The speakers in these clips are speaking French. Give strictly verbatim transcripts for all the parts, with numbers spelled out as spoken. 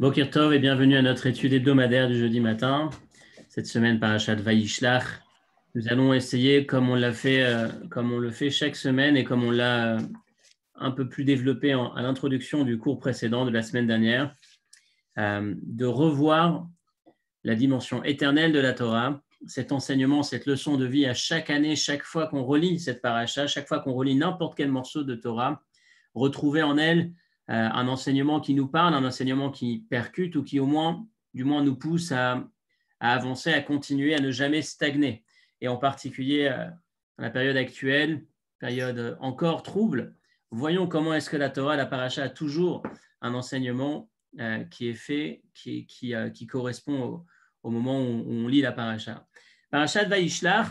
Boker Tov et bienvenue à notre étude hebdomadaire du jeudi matin. Cette semaine, Parashat Vayishlach. Nous allons essayer, comme on l'a fait, euh, comme on le fait chaque semaine et comme on l'a euh, un peu plus développé en, à l'introduction du cours précédent de la semaine dernière, euh, de revoir la dimension éternelle de la Torah, cet enseignement, cette leçon de vie à chaque année, chaque fois qu'on relit cette paracha, chaque fois qu'on relit n'importe quel morceau de Torah, retrouver en elle euh, un enseignement qui nous parle, un enseignement qui percute ou qui au moins, du moins nous pousse à, à avancer, à continuer, à ne jamais stagner. Et en particulier, euh, dans la période actuelle, période encore trouble, voyons comment est-ce que la Torah, la paracha, a toujours un enseignement euh, qui est fait, qui, qui, euh, qui correspond au, au moment où on lit la paracha. Parashat Vayishlach,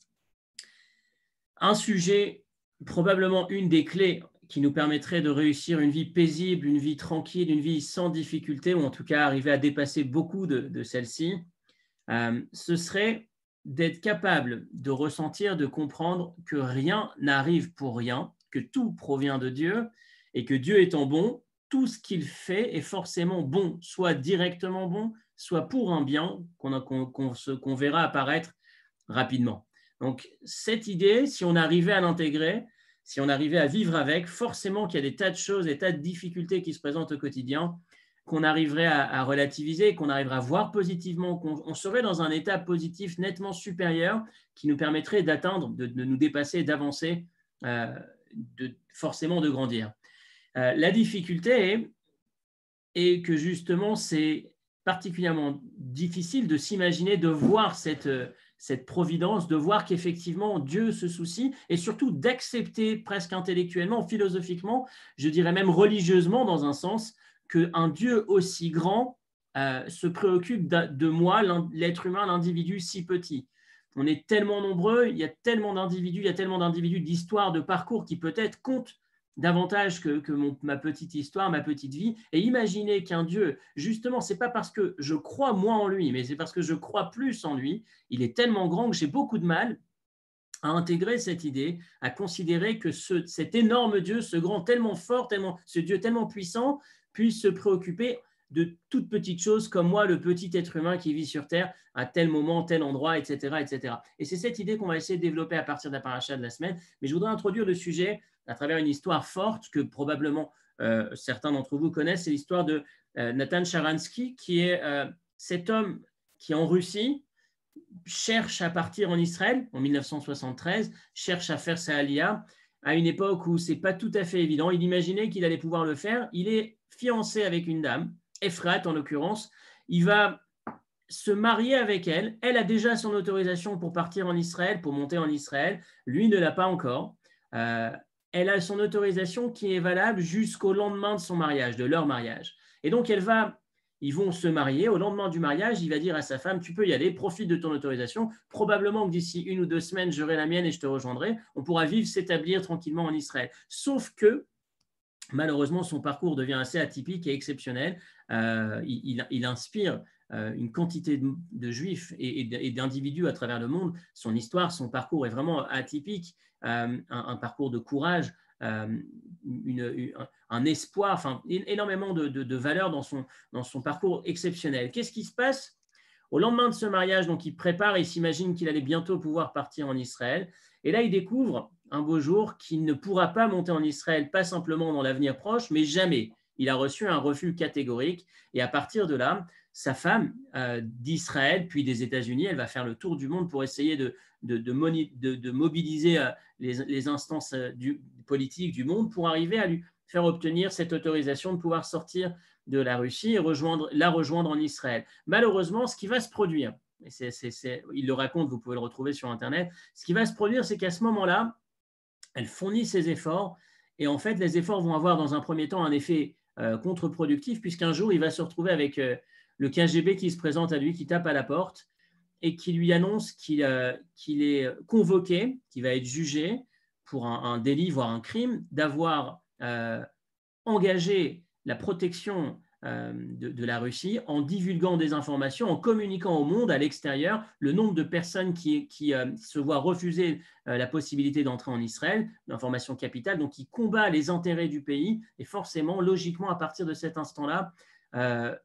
un sujet, probablement une des clés qui nous permettrait de réussir une vie paisible, une vie tranquille, une vie sans difficulté, ou en tout cas arriver à dépasser beaucoup de, de celles-ci, euh, ce serait d'être capable de ressentir, de comprendre que rien n'arrive pour rien, que tout provient de Dieu, et que Dieu étant bon, tout ce qu'il fait est forcément bon, soit directement bon, soit pour un bien qu'on, qu'on, qu'on, qu'on verra apparaître rapidement. Donc, cette idée, si on arrivait à l'intégrer, si on arrivait à vivre avec, forcément qu'il y a des tas de choses, des tas de difficultés qui se présentent au quotidien, qu'on arriverait à, à relativiser, qu'on arriverait à voir positivement, qu'on on serait dans un état positif nettement supérieur qui nous permettrait d'atteindre, de, de nous dépasser, d'avancer, euh, de, forcément de grandir. Euh, la difficulté est, est que justement, c'est particulièrement difficile de s'imaginer, de voir cette, cette providence, de voir qu'effectivement Dieu se soucie et surtout d'accepter presque intellectuellement, philosophiquement, je dirais même religieusement dans un sens, qu'un Dieu aussi grand euh, se préoccupe de, de moi, l'être humain, l'individu si petit. On est tellement nombreux, il y a tellement d'individus, il y a tellement d'individus d'histoire, de parcours qui peut-être comptent davantage que, que mon, ma petite histoire, ma petite vie. Et imaginez qu'un Dieu, justement, ce n'est pas parce que je crois moins en lui, mais c'est parce que je crois plus en lui. Il est tellement grand que j'ai beaucoup de mal à intégrer cette idée, à considérer que ce, cet énorme Dieu, ce grand tellement fort, tellement, ce Dieu tellement puissant, puisse se préoccuper de toutes petites choses comme moi, le petit être humain qui vit sur Terre à tel moment, tel endroit, et cetera, et cetera. Et c'est cette idée qu'on va essayer de développer à partir de la paracha de la semaine. Mais je voudrais introduire le sujet à travers une histoire forte que probablement euh, certains d'entre vous connaissent. C'est l'histoire de euh, Nathan Sharansky, qui est euh, cet homme qui, en Russie, cherche à partir en Israël en mille neuf cent soixante-treize, cherche à faire sa Aliyah à une époque où ce n'est pas tout à fait évident. Il imaginait qu'il allait pouvoir le faire. Il est fiancé avec une dame, Efrat en l'occurrence. Il va se marier avec elle. Elle a déjà son autorisation pour partir en Israël, pour monter en Israël. Lui ne l'a pas encore. Euh, elle a son autorisation qui est valable jusqu'au lendemain de son mariage, de leur mariage. Et donc, elle va, ils vont se marier. Au lendemain du mariage, il va dire à sa femme, tu peux y aller, profite de ton autorisation. Probablement que d'ici une ou deux semaines, j'aurai la mienne et je te rejoindrai. On pourra vivre, s'établir tranquillement en Israël. Sauf que, malheureusement, son parcours devient assez atypique et exceptionnel. Euh, il, il, il inspire euh, une quantité de, de juifs et, et d'individus à travers le monde. Son histoire, son parcours est vraiment atypique. Euh, un, un parcours de courage, euh, une, une, un espoir, enfin, énormément de, de, de valeur dans son, dans son parcours exceptionnel. Qu'est-ce qui se passe au lendemain de ce mariage? Donc, il prépare et il s'imagine qu'il allait bientôt pouvoir partir en Israël. Et là, il découvre un beau jour qu'il ne pourra pas monter en Israël, pas simplement dans l'avenir proche, mais jamais. Il a reçu un refus catégorique. Et à partir de là, sa femme euh, d'Israël, puis des États-Unis, elle va faire le tour du monde pour essayer de, de, de, de, de mobiliser euh, les, les instances euh, du, politiques du monde pour arriver à lui faire obtenir cette autorisation de pouvoir sortir de la Russie et rejoindre, la rejoindre en Israël. Malheureusement, ce qui va se produire, et c'est, c'est, c'est, il le raconte, vous pouvez le retrouver sur Internet, ce qui va se produire, c'est qu'à ce moment-là, elle fournit ses efforts et en fait, les efforts vont avoir dans un premier temps un effet euh, contre-productif puisqu'un jour, il va se retrouver avec euh, le K G B qui se présente à lui, qui tape à la porte et qui lui annonce qu'il, euh, qu'il est convoqué, qu'il va être jugé pour un, un délit, voire un crime, d'avoir euh, engagé la protection euh, de, de la Russie en divulguant des informations, en communiquant au monde, à l'extérieur, le nombre de personnes qui, qui euh, se voient refuser euh, la possibilité d'entrer en Israël, l'information capitale, donc qui combat les intérêts du pays. Et forcément, logiquement, à partir de cet instant-là, euh,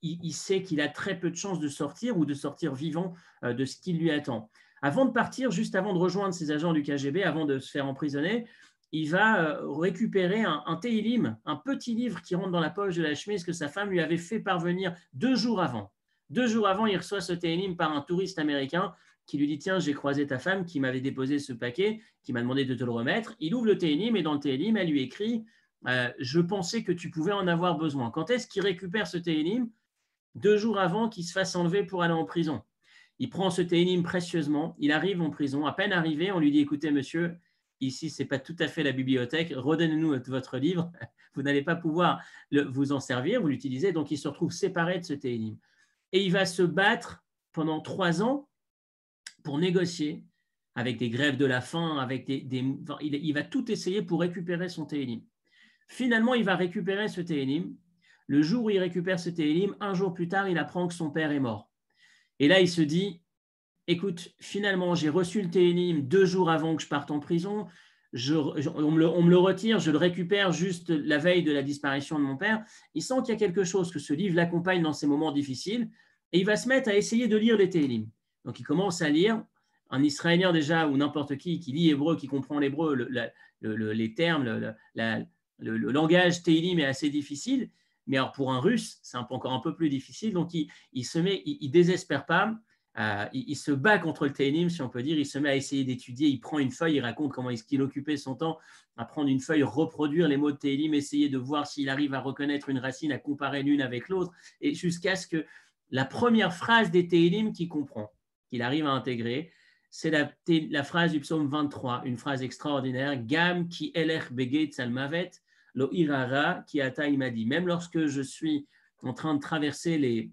il, il sait qu'il a très peu de chances de sortir ou de sortir vivant euh, de ce qui lui attend. Avant de partir, juste avant de rejoindre ses agents du K G B, avant de se faire emprisonner, il va récupérer un, un Tehillim, un petit livre qui rentre dans la poche de la chemise que sa femme lui avait fait parvenir deux jours avant. Deux jours avant, il reçoit ce Tehillim par un touriste américain qui lui dit « Tiens, j'ai croisé ta femme qui m'avait déposé ce paquet, qui m'a demandé de te le remettre. » Il ouvre le Tehillim et dans le Tehillim, elle lui écrit euh, « Je pensais que tu pouvais en avoir besoin. » Quand est-ce qu'il récupère ce Tehillim? Deux jours avant qu'il se fasse enlever pour aller en prison. Il prend ce Tehillim précieusement, il arrive en prison. À peine arrivé, on lui dit « Écoutez, monsieur, ici, ce n'est pas tout à fait la bibliothèque, redonnez-nous votre livre, vous n'allez pas pouvoir le, vous en servir, vous l'utilisez. » Donc, il se retrouve séparé de ce Tehillim. Et il va se battre pendant trois ans pour négocier avec des grèves de la faim, avec des, des, il, il va tout essayer pour récupérer son Tehillim. Finalement, il va récupérer ce Tehillim. Le jour où il récupère ce Tehillim, un jour plus tard, il apprend que son père est mort. Et là, il se dit, écoute, finalement, j'ai reçu le Tehillim deux jours avant que je parte en prison. Je, je, on, me le, on me le retire, je le récupère juste la veille de la disparition de mon père. Il sent qu'il y a quelque chose, que ce livre l'accompagne dans ces moments difficiles. Et il va se mettre à essayer de lire les Tehillim. Donc, il commence à lire. Un Israélien déjà, ou n'importe qui, qui lit hébreu, qui comprend l'hébreu, le, le, le, les termes, le, la, le, le langage Tehillim est assez difficile. Mais alors pour un Russe, c'est un peu, encore un peu plus difficile. Donc, il ne se met, il, il désespère pas. Euh, il, il se bat contre le Tehillim, si on peut dire. Il se met à essayer d'étudier. Il prend une feuille, il raconte comment est-ce qu'il occupait son temps à prendre une feuille, reproduire les mots de Tehillim, essayer de voir s'il arrive à reconnaître une racine, à comparer l'une avec l'autre, et jusqu'à ce que la première phrase des Tehillim qu'il comprend, qu'il arrive à intégrer, c'est la, la phrase du psaume vingt-trois, une phrase extraordinaire. Gam ki elech begeit salmavet. Lo irara qui ata il m'a dit, même lorsque je suis en train de traverser les,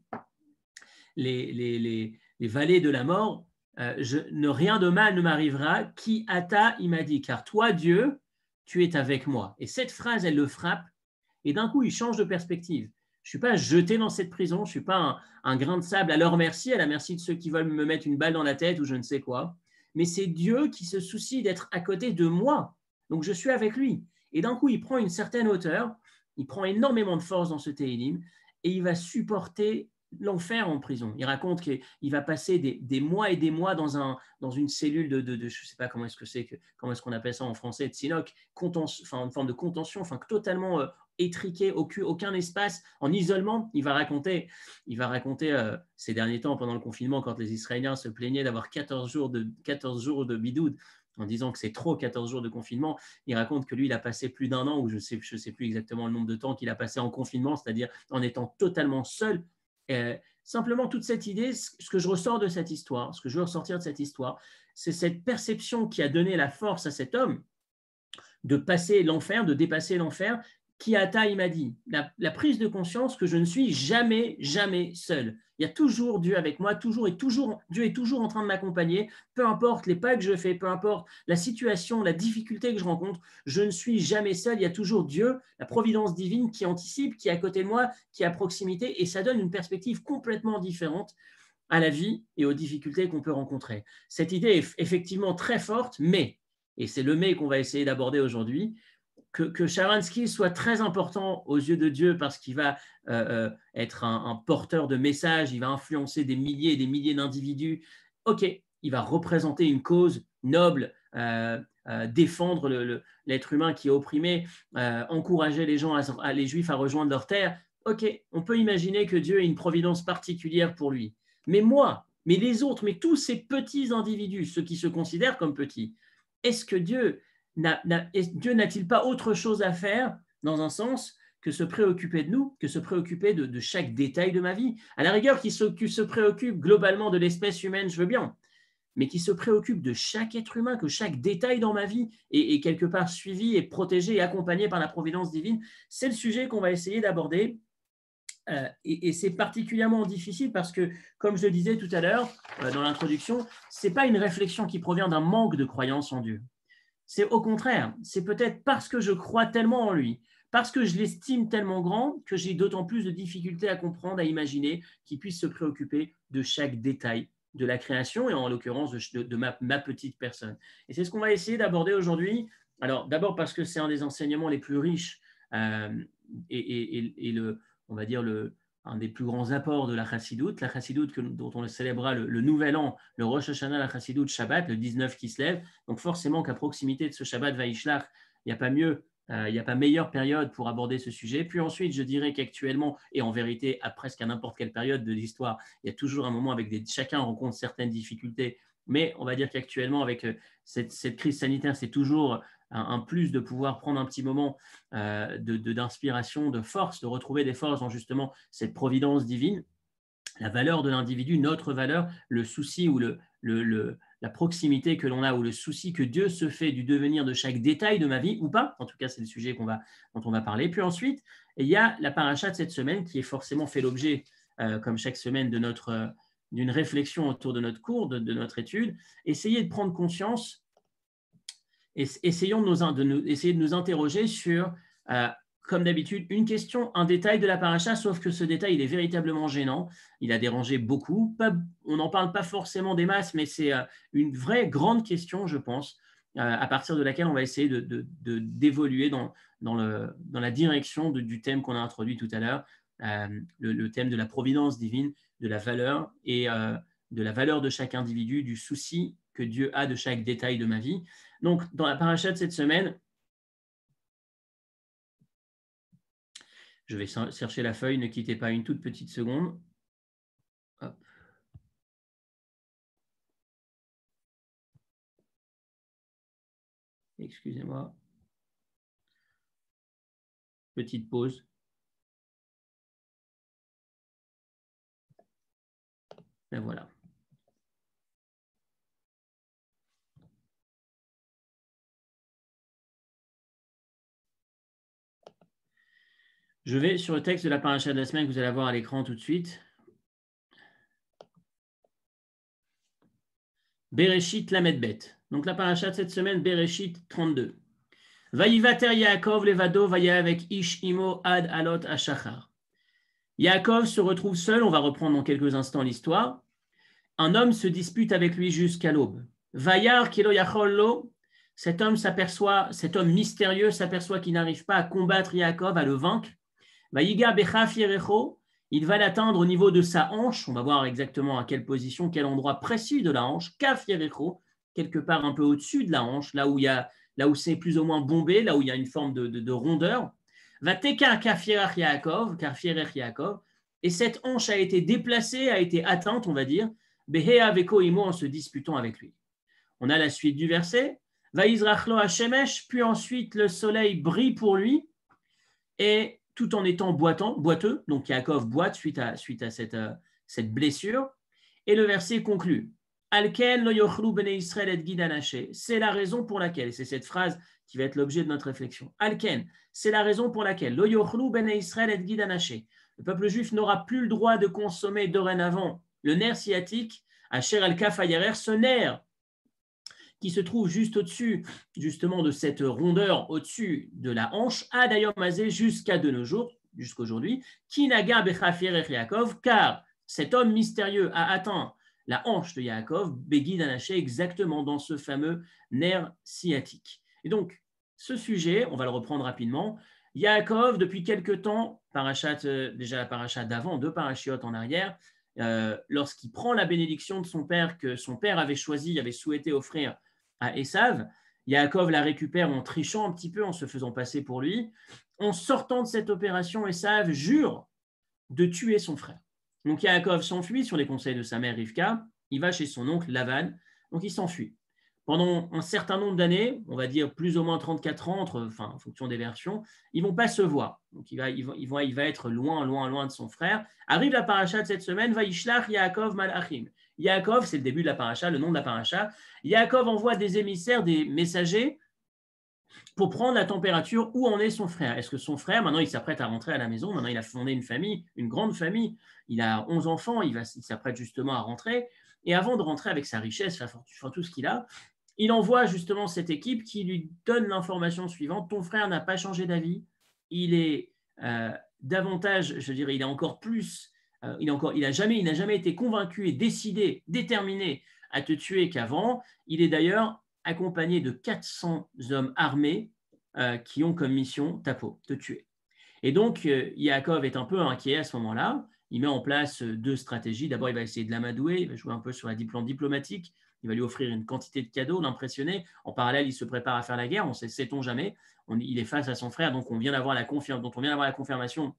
les, les, les, les vallées de la mort, euh, je, ne, rien de mal ne m'arrivera, qui ata il m'a dit, car toi Dieu, tu es avec moi. Et cette phrase, elle le frappe, et d'un coup, il change de perspective. Je ne suis pas jeté dans cette prison, je ne suis pas un, un grain de sable à leur merci, à la merci de ceux qui veulent me mettre une balle dans la tête ou je ne sais quoi, mais c'est Dieu qui se soucie d'être à côté de moi. Donc, je suis avec lui. Et d'un coup, il prend une certaine hauteur, il prend énormément de force dans ce Tehillim et il va supporter l'enfer en prison. Il raconte qu'il va passer des, des mois et des mois dans, un, dans une cellule de, de, de je ne sais pas comment est-ce que c'est, que, comment est-ce qu'on appelle ça en français, de sinoc, enfin, une forme de contention, enfin, totalement euh, étriqué, aucun, aucun espace, en isolement. Il va raconter, il va raconter euh, ces derniers temps, pendant le confinement, quand les Israéliens se plaignaient d'avoir quatorze jours de, quatorze jours de bidoud, en disant que c'est trop, quatorze jours de confinement. Il raconte que lui, il a passé plus d'un an, ou je ne sais, je sais plus exactement le nombre de temps qu'il a passé en confinement, c'est-à-dire en étant totalement seul. Euh, simplement, toute cette idée, ce que je ressors de cette histoire, ce que je veux ressortir de cette histoire, c'est cette perception qui a donné la force à cet homme de passer l'enfer, de dépasser l'enfer, qui ata il m'a dit, la, la prise de conscience que je ne suis jamais, jamais seul. Il y a toujours Dieu avec moi, toujours et toujours, Dieu est toujours en train de m'accompagner, peu importe les pas que je fais, peu importe la situation, la difficulté que je rencontre, je ne suis jamais seul. Il y a toujours Dieu, la providence divine qui anticipe, qui est à côté de moi, qui est à proximité, et ça donne une perspective complètement différente à la vie et aux difficultés qu'on peut rencontrer. Cette idée est effectivement très forte, mais, et c'est le mais qu'on va essayer d'aborder aujourd'hui, Que, que Sharansky soit très important aux yeux de Dieu parce qu'il va euh, être un, un porteur de messages, il va influencer des milliers et des milliers d'individus. Ok, il va représenter une cause noble, euh, euh, défendre le, le, l'être humain qui est opprimé, euh, encourager les gens, à, à, les Juifs à rejoindre leur terre. Ok, on peut imaginer que Dieu ait une providence particulière pour lui. Mais moi, mais les autres, mais tous ces petits individus, ceux qui se considèrent comme petits, est-ce que Dieu... N'a, n'a, Dieu n'a-t-il pas autre chose à faire, dans un sens, que se préoccuper de nous, que se préoccuper de, de chaque détail de ma vie? À la rigueur, qui se, qui se préoccupe globalement de l'espèce humaine, je veux bien, mais qui se préoccupe de chaque être humain, que chaque détail dans ma vie est, est quelque part suivi et protégé et accompagné par la providence divine. C'est le sujet qu'on va essayer d'aborder. Euh, et, et c'est particulièrement difficile parce que, comme je le disais tout à l'heure euh, dans l'introduction, ce n'est pas une réflexion qui provient d'un manque de croyance en Dieu. C'est au contraire, c'est peut-être parce que je crois tellement en lui, parce que je l'estime tellement grand que j'ai d'autant plus de difficultés à comprendre, à imaginer qu'il puisse se préoccuper de chaque détail de la création et en l'occurrence de, de ma, ma petite personne. Et c'est ce qu'on va essayer d'aborder aujourd'hui. Alors d'abord parce que c'est un des enseignements les plus riches euh, et, et, et le, on va dire le, un des plus grands apports de la Chassidoute, la Chassidoute que, dont on célébrera le, le nouvel an, le Rosh Hashanah, la Chassidoute Shabbat, le dix-neuf qui se lève. Donc forcément qu'à proximité de ce Shabbat Vaishlach, il n'y a pas mieux, euh, il n'y a pas meilleure période pour aborder ce sujet. Puis ensuite, je dirais qu'actuellement, et en vérité, à presque à n'importe quelle période de l'histoire, il y a toujours un moment avec des, chacun rencontre certaines difficultés, mais on va dire qu'actuellement, avec cette, cette crise sanitaire, c'est toujours un, un plus de pouvoir prendre un petit moment euh, de, de, d'inspiration, de force, de retrouver des forces dans justement cette providence divine, la valeur de l'individu, notre valeur, le souci ou le, le, le, la proximité que l'on a ou le souci que Dieu se fait du devenir de chaque détail de ma vie ou pas. En tout cas, c'est le sujet qu'on va, dont on va parler. Puis ensuite, il y a la paracha de cette semaine qui est forcément fait l'objet, euh, comme chaque semaine, de notre, euh, d'une réflexion autour de notre cours, de, de notre étude. Essayez de prendre conscience, essayons de nous, de nous, essayer de nous interroger sur... Euh, comme d'habitude, une question, un détail de la paracha, sauf que ce détail, il est véritablement gênant. Il a dérangé beaucoup. Pas, on n'en parle pas forcément des masses, mais c'est euh, une vraie grande question, je pense, euh, à partir de laquelle on va essayer de, de, de, d'évoluer dans, dans, le, dans la direction de, du thème qu'on a introduit tout à l'heure, euh, le, le thème de la providence divine, de la valeur et euh, de la valeur de chaque individu, du souci que Dieu a de chaque détail de ma vie. Donc, dans la paracha de cette semaine, je vais chercher la feuille, ne quittez pas une toute petite seconde. Hop. Excusez-moi. Petite pause. Et voilà. Je vais sur le texte de la paracha de la semaine que vous allez voir à l'écran tout de suite. Bereshit Lamed Bet. Donc la paracha de cette semaine, Bereshit trente-deux. Vayivater Yaakov levado vaya avec Ish imo ad alot ashachar. Yaakov se retrouve seul, on va reprendre dans quelques instants l'histoire. Un homme se dispute avec lui jusqu'à l'aube. Vayar kilo yachol lo. Cet homme s'aperçoit, cet homme mystérieux s'aperçoit qu'il n'arrive pas à combattre Yaakov, à le vaincre. Vayiga bechaf yerecho. Il va l'atteindre au niveau de sa hanche. On va voir exactement à quelle position, quel endroit précis de la hanche. Kaf yerecho, quelque part un peu au-dessus de la hanche, là où il y a, là où c'est plus ou moins bombé, là où il y a une forme de, de, de rondeur. Va teka kaf yerech Yaakov, kaf yerech Yaakov. Et cette hanche a été déplacée, a été atteinte, on va dire, Behea veko imo, en se disputant avec lui. On a la suite du verset. Vaizrachlo hashemesh, puis ensuite le soleil brille pour lui, et tout en étant boitant, boiteux, donc Yaakov boite suite à, suite à cette, euh, cette blessure. Et le verset conclut. Alken lo yochlu bnei Israël et gidanaché. C'est la raison pour laquelle, et c'est cette phrase qui va être l'objet de notre réflexion. Alken, c'est la raison pour laquelle lo yochlu bnei Israël et gidanaché. Le peuple juif n'aura plus le droit de consommer dorénavant le nerf sciatique, Asher al-Kaf Hayarer, ce nerf qui se trouve juste au-dessus, justement, de cette rondeur au-dessus de la hanche, a d'ailleurs masé jusqu'à de nos jours, jusqu'aujourd'hui, Kinaga Bechaf Yerech Yaakov, car cet homme mystérieux a atteint la hanche de Yaakov, Begui Danaché, exactement dans ce fameux nerf sciatique. Et donc, ce sujet, on va le reprendre rapidement. Yaakov, depuis quelque temps, parachat, déjà la parachat d'avant, deux parachiotes en arrière, euh, lorsqu'il prend la bénédiction de son père, que son père avait choisi, avait souhaité offrir à Esav, Yaakov la récupère en trichant un petit peu, en se faisant passer pour lui. En sortant de cette opération, Esav jure de tuer son frère. Donc Yaakov s'enfuit sur les conseils de sa mère Rivka, il va chez son oncle Lavan, donc il s'enfuit. Pendant un certain nombre d'années, on va dire plus ou moins trente-quatre ans, entre, enfin, en fonction des versions, ils ne vont pas se voir. Donc il va, il, va, il, va, il va être loin, loin, loin de son frère. Arrive la paracha de cette semaine, Vaishlach Yaakov Malachim. Yaakov, c'est le début de la paracha, le nom de la paracha. Yaakov envoie des émissaires, des messagers, pour prendre la température où en est son frère. Est-ce que son frère, maintenant il s'apprête à rentrer à la maison, maintenant il a fondé une famille, une grande famille, il a onze enfants, il, va, il s'apprête justement à rentrer, et avant de rentrer avec sa richesse, enfin, tout ce qu'il a, il envoie justement cette équipe qui lui donne l'information suivante: ton frère n'a pas changé d'avis, il est euh, davantage, je dirais, il est encore plus, euh, il, est encore, il, a jamais, il n'a jamais été convaincu et décidé, déterminé à te tuer qu'avant. Il est d'ailleurs accompagné de quatre cents hommes armés euh, qui ont comme mission ta peau, te tuer. Et donc, euh, Yaakov est un peu inquiet à ce moment-là. Il met en place deux stratégies. D'abord, il va essayer de l'amadouer, il va jouer un peu sur la plan diplomatique, il va lui offrir une quantité de cadeaux, l'impressionner. En parallèle, il se prépare à faire la guerre, on ne sait-on jamais. On, il est face à son frère, donc on vient d'avoir la, confirme, dont on vient d'avoir la confirmation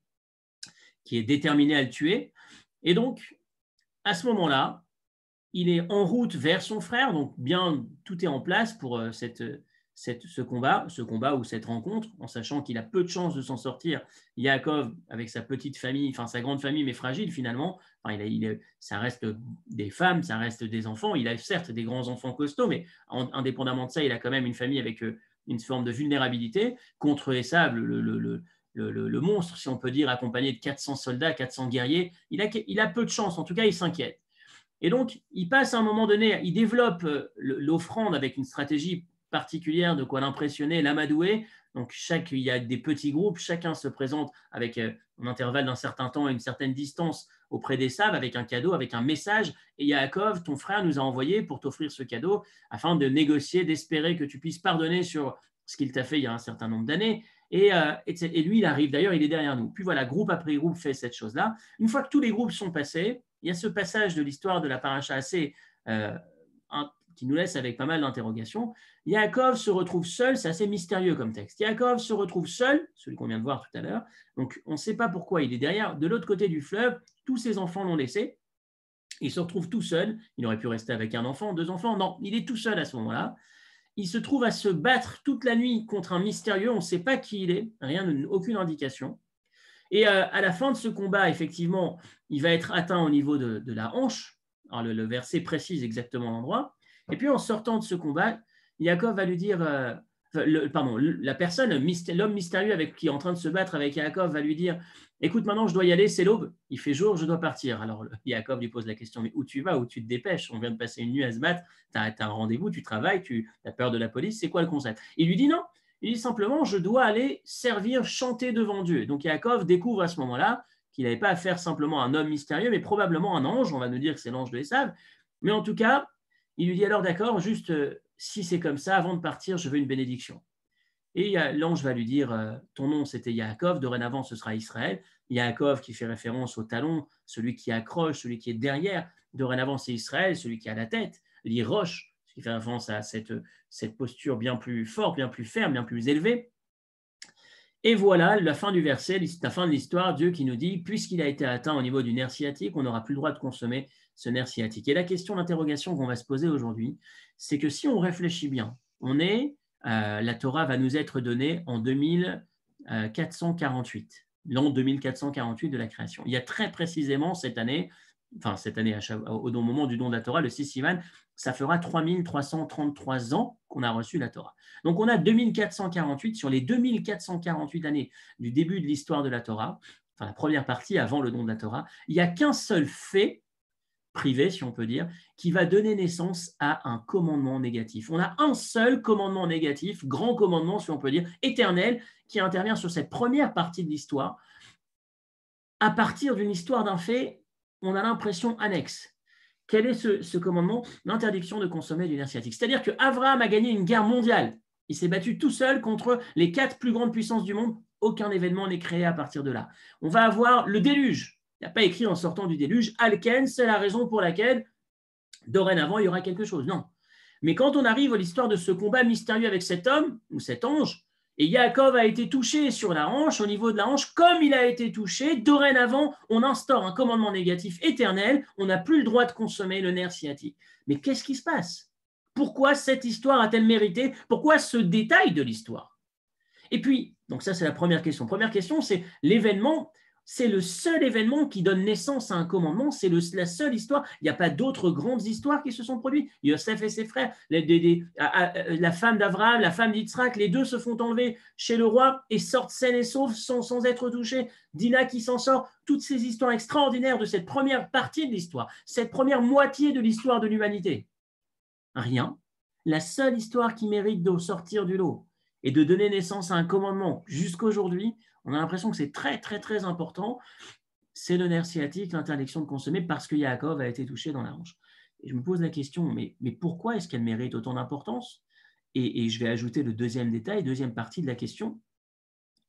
qui est déterminé à le tuer. Et donc, à ce moment-là, il est en route vers son frère, donc bien, tout est en place pour euh, cette, cette, ce combat, ce combat ou cette rencontre, en sachant qu'il a peu de chances de s'en sortir. Yaakov, avec sa petite famille, enfin sa grande famille, mais fragile finalement, enfin, il a, il a, ça reste des femmes, ça reste des enfants. Il a certes des grands enfants costauds, mais en, indépendamment de ça, il a quand même une famille avec euh, une forme de vulnérabilité contre Esav, le, le, le, le, le, le monstre, si on peut dire, accompagné de quatre cents soldats, quatre cents guerriers. Il a, il a peu de chance, en tout cas, il s'inquiète. Et donc, il passe à un moment donné, il développe l'offrande avec une stratégie particulière de quoi l'impressionner, l'amadouer. Donc, chaque, il y a des petits groupes, chacun se présente avec un intervalle d'un certain temps et une certaine distance auprès des Saves, avec un cadeau, avec un message. Et Yaakov, ton frère, nous a envoyé pour t'offrir ce cadeau afin de négocier, d'espérer que tu puisses pardonner sur ce qu'il t'a fait il y a un certain nombre d'années. Et, euh, et lui, il arrive, d'ailleurs, il est derrière nous. Puis voilà, groupe après groupe fait cette chose-là. Une fois que tous les groupes sont passés, il y a ce passage de l'histoire de la paracha assez, euh, un, qui nous laisse avec pas mal d'interrogations. Yaakov se retrouve seul, c'est assez mystérieux comme texte. Yaakov se retrouve seul, celui qu'on vient de voir tout à l'heure, donc on ne sait pas pourquoi il est derrière. De l'autre côté du fleuve, tous ses enfants l'ont laissé. Il se retrouve tout seul. Il aurait pu rester avec un enfant, deux enfants. Non, il est tout seul à ce moment-là. Il se trouve à se battre toute la nuit contre un mystérieux. On ne sait pas qui il est, rien, aucune indication. Et euh, à la fin de ce combat, effectivement, il va être atteint au niveau de, de la hanche. Alors, le, le verset précise exactement l'endroit. Et puis, en sortant de ce combat, Yaakov va lui dire, euh, le, pardon, la personne, l'homme mystérieux avec, qui est en train de se battre avec Yaakov va lui dire, écoute, maintenant, je dois y aller, c'est l'aube, il fait jour, je dois partir. Alors, Yaakov lui pose la question, mais où tu vas, où tu te dépêches? On vient de passer une nuit à se battre, tu as, as un rendez-vous, tu travailles, tu as peur de la police, c'est quoi le concept? Il lui dit non. Il dit simplement, je dois aller servir, chanter devant Dieu. Donc Yaakov découvre à ce moment-là qu'il n'avait pas affaire simplement à un homme mystérieux, mais probablement un ange. On va nous dire que c'est l'ange de Esav. Mais en tout cas, il lui dit alors d'accord, juste euh, si c'est comme ça, avant de partir, je veux une bénédiction. Et l'ange va lui dire, euh, ton nom c'était Yaakov, dorénavant ce sera Israël. Yaakov qui fait référence au talon, celui qui accroche, celui qui est derrière. Dorénavant c'est Israël, celui qui a la tête. Il dit roche, ce qui fait référence à cette, cette posture bien plus forte, bien plus ferme, bien plus élevée. Et voilà la fin du verset, la fin de l'histoire, Dieu qui nous dit, puisqu'il a été atteint au niveau du nerf sciatique, on n'aura plus le droit de consommer ce nerf sciatique. Et la question d'interrogation qu'on va se poser aujourd'hui, c'est que si on réfléchit bien, on est, euh, la Torah va nous être donnée en deux mille quatre cent quarante-huit, l'an deux mille quatre cent quarante-huit de la création. Il y a très précisément cette année, enfin cette année au moment du don de la Torah, le six Sivan, ça fera trois mille trois cent trente-trois ans qu'on a reçu la Torah. Donc on a deux mille quatre cent quarante-huit, sur les deux mille quatre cent quarante-huit années du début de l'histoire de la Torah, enfin la première partie avant le don de la Torah, il n'y a qu'un seul fait privé, si on peut dire, qui va donner naissance à un commandement négatif. On a un seul commandement négatif, grand commandement, si on peut dire, éternel, qui intervient sur cette première partie de l'histoire. À partir d'une histoire d'un fait, on a l'impression annexe. Quel est ce, ce commandement? L'interdiction de consommer du nerf sciatique. C'est-à-dire qu'Abraham a gagné une guerre mondiale. Il s'est battu tout seul contre les quatre plus grandes puissances du monde. Aucun événement n'est créé à partir de là. On va avoir le déluge. Il n'y a pas écrit en sortant du déluge, Alken, c'est la raison pour laquelle dorénavant il y aura quelque chose. Non. Mais quand on arrive à l'histoire de ce combat mystérieux avec cet homme ou cet ange, et Yaakov a été touché sur la hanche, au niveau de la hanche, comme il a été touché, dorénavant, on instaure un commandement négatif éternel, on n'a plus le droit de consommer le nerf sciatique. Mais qu'est-ce qui se passe? Pourquoi cette histoire a-t-elle mérité? Pourquoi ce détail de l'histoire? Et puis, donc ça c'est la première question. Première question, c'est l'événement. C'est le seul événement qui donne naissance à un commandement, c'est la seule histoire. Il n'y a pas d'autres grandes histoires qui se sont produites. Yosef et ses frères, les, les, les, la femme d'Abraham, la femme d'Yitzhak, les deux se font enlever chez le roi et sortent sains et saufs sans, sans être touchés. Dina qui s'en sort. Toutes ces histoires extraordinaires de cette première partie de l'histoire, cette première moitié de l'histoire de l'humanité. Rien. La seule histoire qui mérite de sortir du lot et de donner naissance à un commandement jusqu'aujourd'hui, on a l'impression que c'est très, très, très important, c'est le nerf sciatique, l'interdiction de consommer parce que Yaakov a été touché dans la hanche. Et je me pose la question, mais, mais pourquoi est-ce qu'elle mérite autant d'importance? et, et je vais ajouter le deuxième détail, deuxième partie de la question.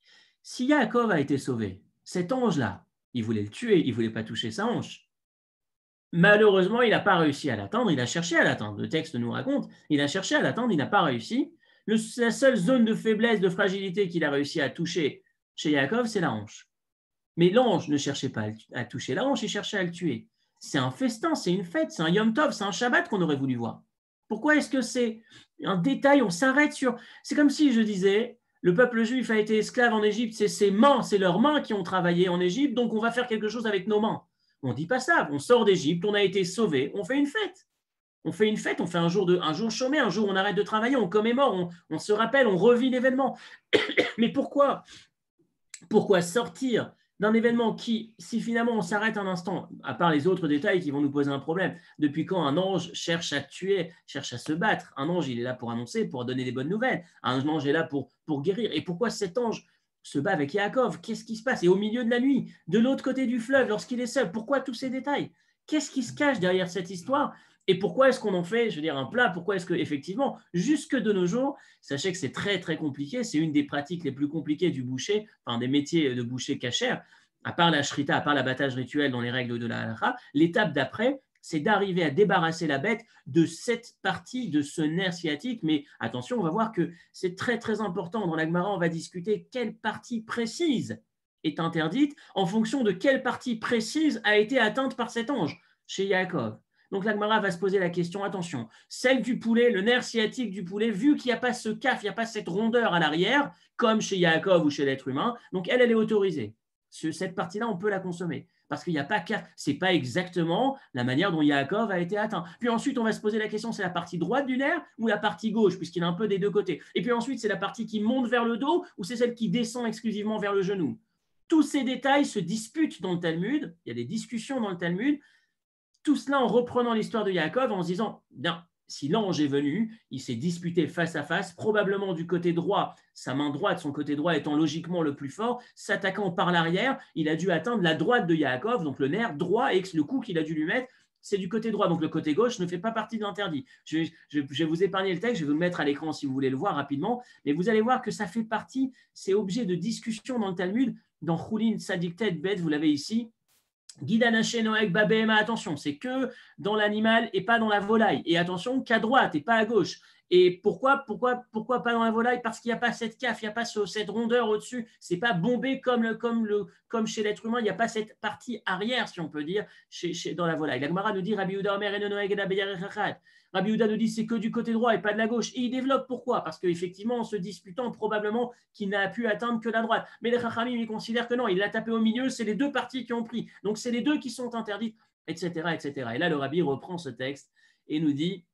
Si Yaakov a été sauvé, cet ange-là, il voulait le tuer, il ne voulait pas toucher sa hanche. Malheureusement, il n'a pas réussi à l'atteindre, il a cherché à l'atteindre. Le texte nous raconte, il a cherché à l'atteindre, il n'a pas réussi. Le, la seule zone de faiblesse, de fragilité qu'il a réussi à toucher chez Yaakov, c'est la hanche. Mais l'ange ne cherchait pas à toucher la hanche, il cherchait à le tuer. C'est un festin, c'est une fête, c'est un Yom Tov, c'est un Shabbat qu'on aurait voulu voir. Pourquoi est-ce que c'est un détail? On s'arrête sur… C'est comme si je disais, le peuple juif a été esclave en Égypte, c'est ses mains, c'est leurs mains qui ont travaillé en Égypte, donc on va faire quelque chose avec nos mains. On ne dit pas ça, on sort d'Égypte, on a été sauvé, on fait une fête. On fait une fête, on fait un jour, de, un jour chômé, un jour on arrête de travailler, on commémore, on, on se rappelle, on revit l'événement. Mais pourquoi Pourquoi sortir d'un événement qui, si finalement on s'arrête un instant, à part les autres détails qui vont nous poser un problème, depuis quand un ange cherche à tuer, cherche à se battre? Un ange, il est là pour annoncer, pour donner des bonnes nouvelles. Un ange est là pour, pour guérir. Et pourquoi cet ange se bat avec Yaakov? Qu'est-ce qui se passe? Et au milieu de la nuit, de l'autre côté du fleuve, lorsqu'il est seul, pourquoi tous ces détails? Qu'est-ce qui se cache derrière cette histoire? Et pourquoi est-ce qu'on en fait, je veux dire, un plat? Pourquoi est-ce qu'effectivement, jusque de nos jours, sachez que c'est très, très compliqué, c'est une des pratiques les plus compliquées du boucher, enfin des métiers de boucher cachère, à part la shrita, à part l'abattage rituel dans les règles de la halakha, l'étape d'après, c'est d'arriver à débarrasser la bête de cette partie, de ce nerf sciatique. Mais attention, on va voir que c'est très, très important. Dans la Gemara, on va discuter quelle partie précise est interdite en fonction de quelle partie précise a été atteinte par cet ange chez Yaakov. Donc la Gemara va se poser la question, attention, celle du poulet, le nerf sciatique du poulet, vu qu'il n'y a pas ce caf, il n'y a pas cette rondeur à l'arrière, comme chez Yaakov ou chez l'être humain, donc elle, elle est autorisée. Cette partie-là, on peut la consommer. Parce qu'il n'y a pas caf, ce n'est pas exactement la manière dont Yaakov a été atteint. Puis ensuite, on va se poser la question, c'est la partie droite du nerf ou la partie gauche, puisqu'il a un peu des deux côtés. Et puis ensuite, c'est la partie qui monte vers le dos ou c'est celle qui descend exclusivement vers le genou. Tous ces détails se disputent dans le Talmud, il y a des discussions dans le Talmud, tout cela en reprenant l'histoire de Yaakov, en se disant, bien, si l'ange est venu, il s'est disputé face à face, probablement du côté droit, sa main droite, son côté droit étant logiquement le plus fort, s'attaquant par l'arrière, il a dû atteindre la droite de Yaakov, donc le nerf droit, et le coup qu'il a dû lui mettre, c'est du côté droit, donc le côté gauche ne fait pas partie de l'interdit. Je, je, je vais vous épargner le texte, je vais vous le mettre à l'écran si vous voulez le voir rapidement, mais vous allez voir que ça fait partie, c'est objet de discussion dans le Talmud, dans Choulin Sadik Tet Bet, vous l'avez ici, Guidanaché Noek Babéma, attention, c'est que dans l'animal et pas dans la volaille. Et attention, qu'à droite et pas à gauche. Et pourquoi, pourquoi, pourquoi pas dans la volaille? Parce qu'il n'y a pas cette caf, il n'y a pas ce, cette rondeur au-dessus. Ce n'est pas bombé comme, le, comme, le, comme chez l'être humain. Il n'y a pas cette partie arrière, si on peut dire, chez, chez, dans la volaille. La Gemara nous dit Rabbi Yehuda Omer eno noeg ela beyarech echad. Rabbi Yehuda nous dit c'est que du côté droit et pas de la gauche. Et il développe pourquoi? Parce qu'effectivement, en se disputant, probablement qu'il n'a pu atteindre que la droite. Mais les Chachamim, ils considèrent que non, il l'a tapé au milieu, c'est les deux parties qui ont pris. Donc c'est les deux qui sont interdites, et cetera, et cetera. Et là, le Rabbi reprend ce texte et nous dit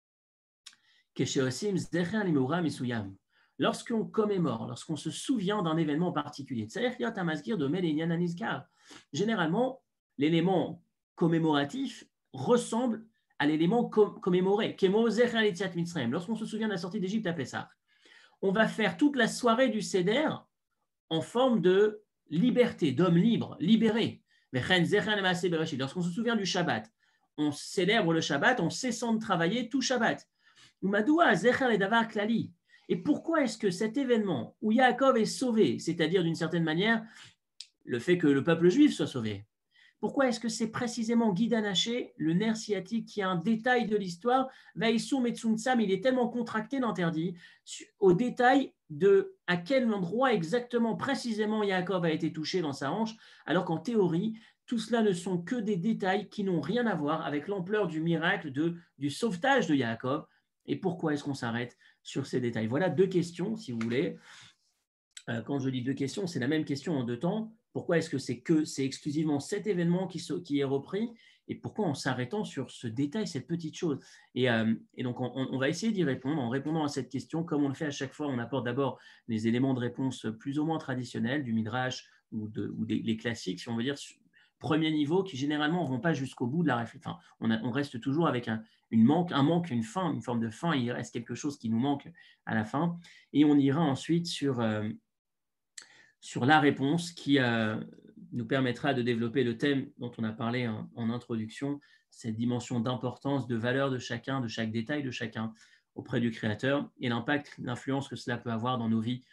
lorsqu'on commémore, lorsqu'on se souvient d'un événement particulier, généralement, l'élément commémoratif ressemble à l'élément commémoré. Lorsqu'on se souvient de la sortie d'Égypte à Pessah, on va faire toute la soirée du Seder en forme de liberté, d'homme libre, libéré. Lorsqu'on se souvient du Shabbat, on célèbre le Shabbat en cessant de travailler tout Shabbat. Et pourquoi est-ce que cet événement où Yaakov est sauvé, c'est-à-dire d'une certaine manière le fait que le peuple juif soit sauvé, pourquoi est-ce que c'est précisément Guidanaché, le nerf sciatique, qui est un détail de l'histoire, Vaïsoum et Tsuntsam, il est tellement contracté l'interdit, au détail de à quel endroit exactement, précisément, Yaakov a été touché dans sa hanche, alors qu'en théorie, tout cela ne sont que des détails qui n'ont rien à voir avec l'ampleur du miracle de, du sauvetage de Yaakov. Et pourquoi est-ce qu'on s'arrête sur ces détails? Voilà deux questions, si vous voulez. Quand je dis deux questions, c'est la même question en deux temps. Pourquoi est-ce que c'est que c'est exclusivement cet événement qui, qui est repris? Et pourquoi en s'arrêtant sur ce détail, cette petite chose? Et, euh, et donc, on, on va essayer d'y répondre en répondant à cette question. Comme on le fait à chaque fois, on apporte d'abord les éléments de réponse plus ou moins traditionnels, du Midrash ou, de, ou des, les classiques, si on veut dire, premier niveau, qui généralement ne vont pas jusqu'au bout de la réflexion. Enfin, on, a, on reste toujours avec un, une manque, un manque, une fin, une forme de fin. Il reste quelque chose qui nous manque à la fin. Et on ira ensuite sur... Euh, sur la réponse qui euh, nous permettra de développer le thème dont on a parlé en, en introduction, cette dimension d'importance, de valeur de chacun, de chaque détail de chacun auprès du Créateur et l'impact, l'influence que cela peut avoir dans nos vies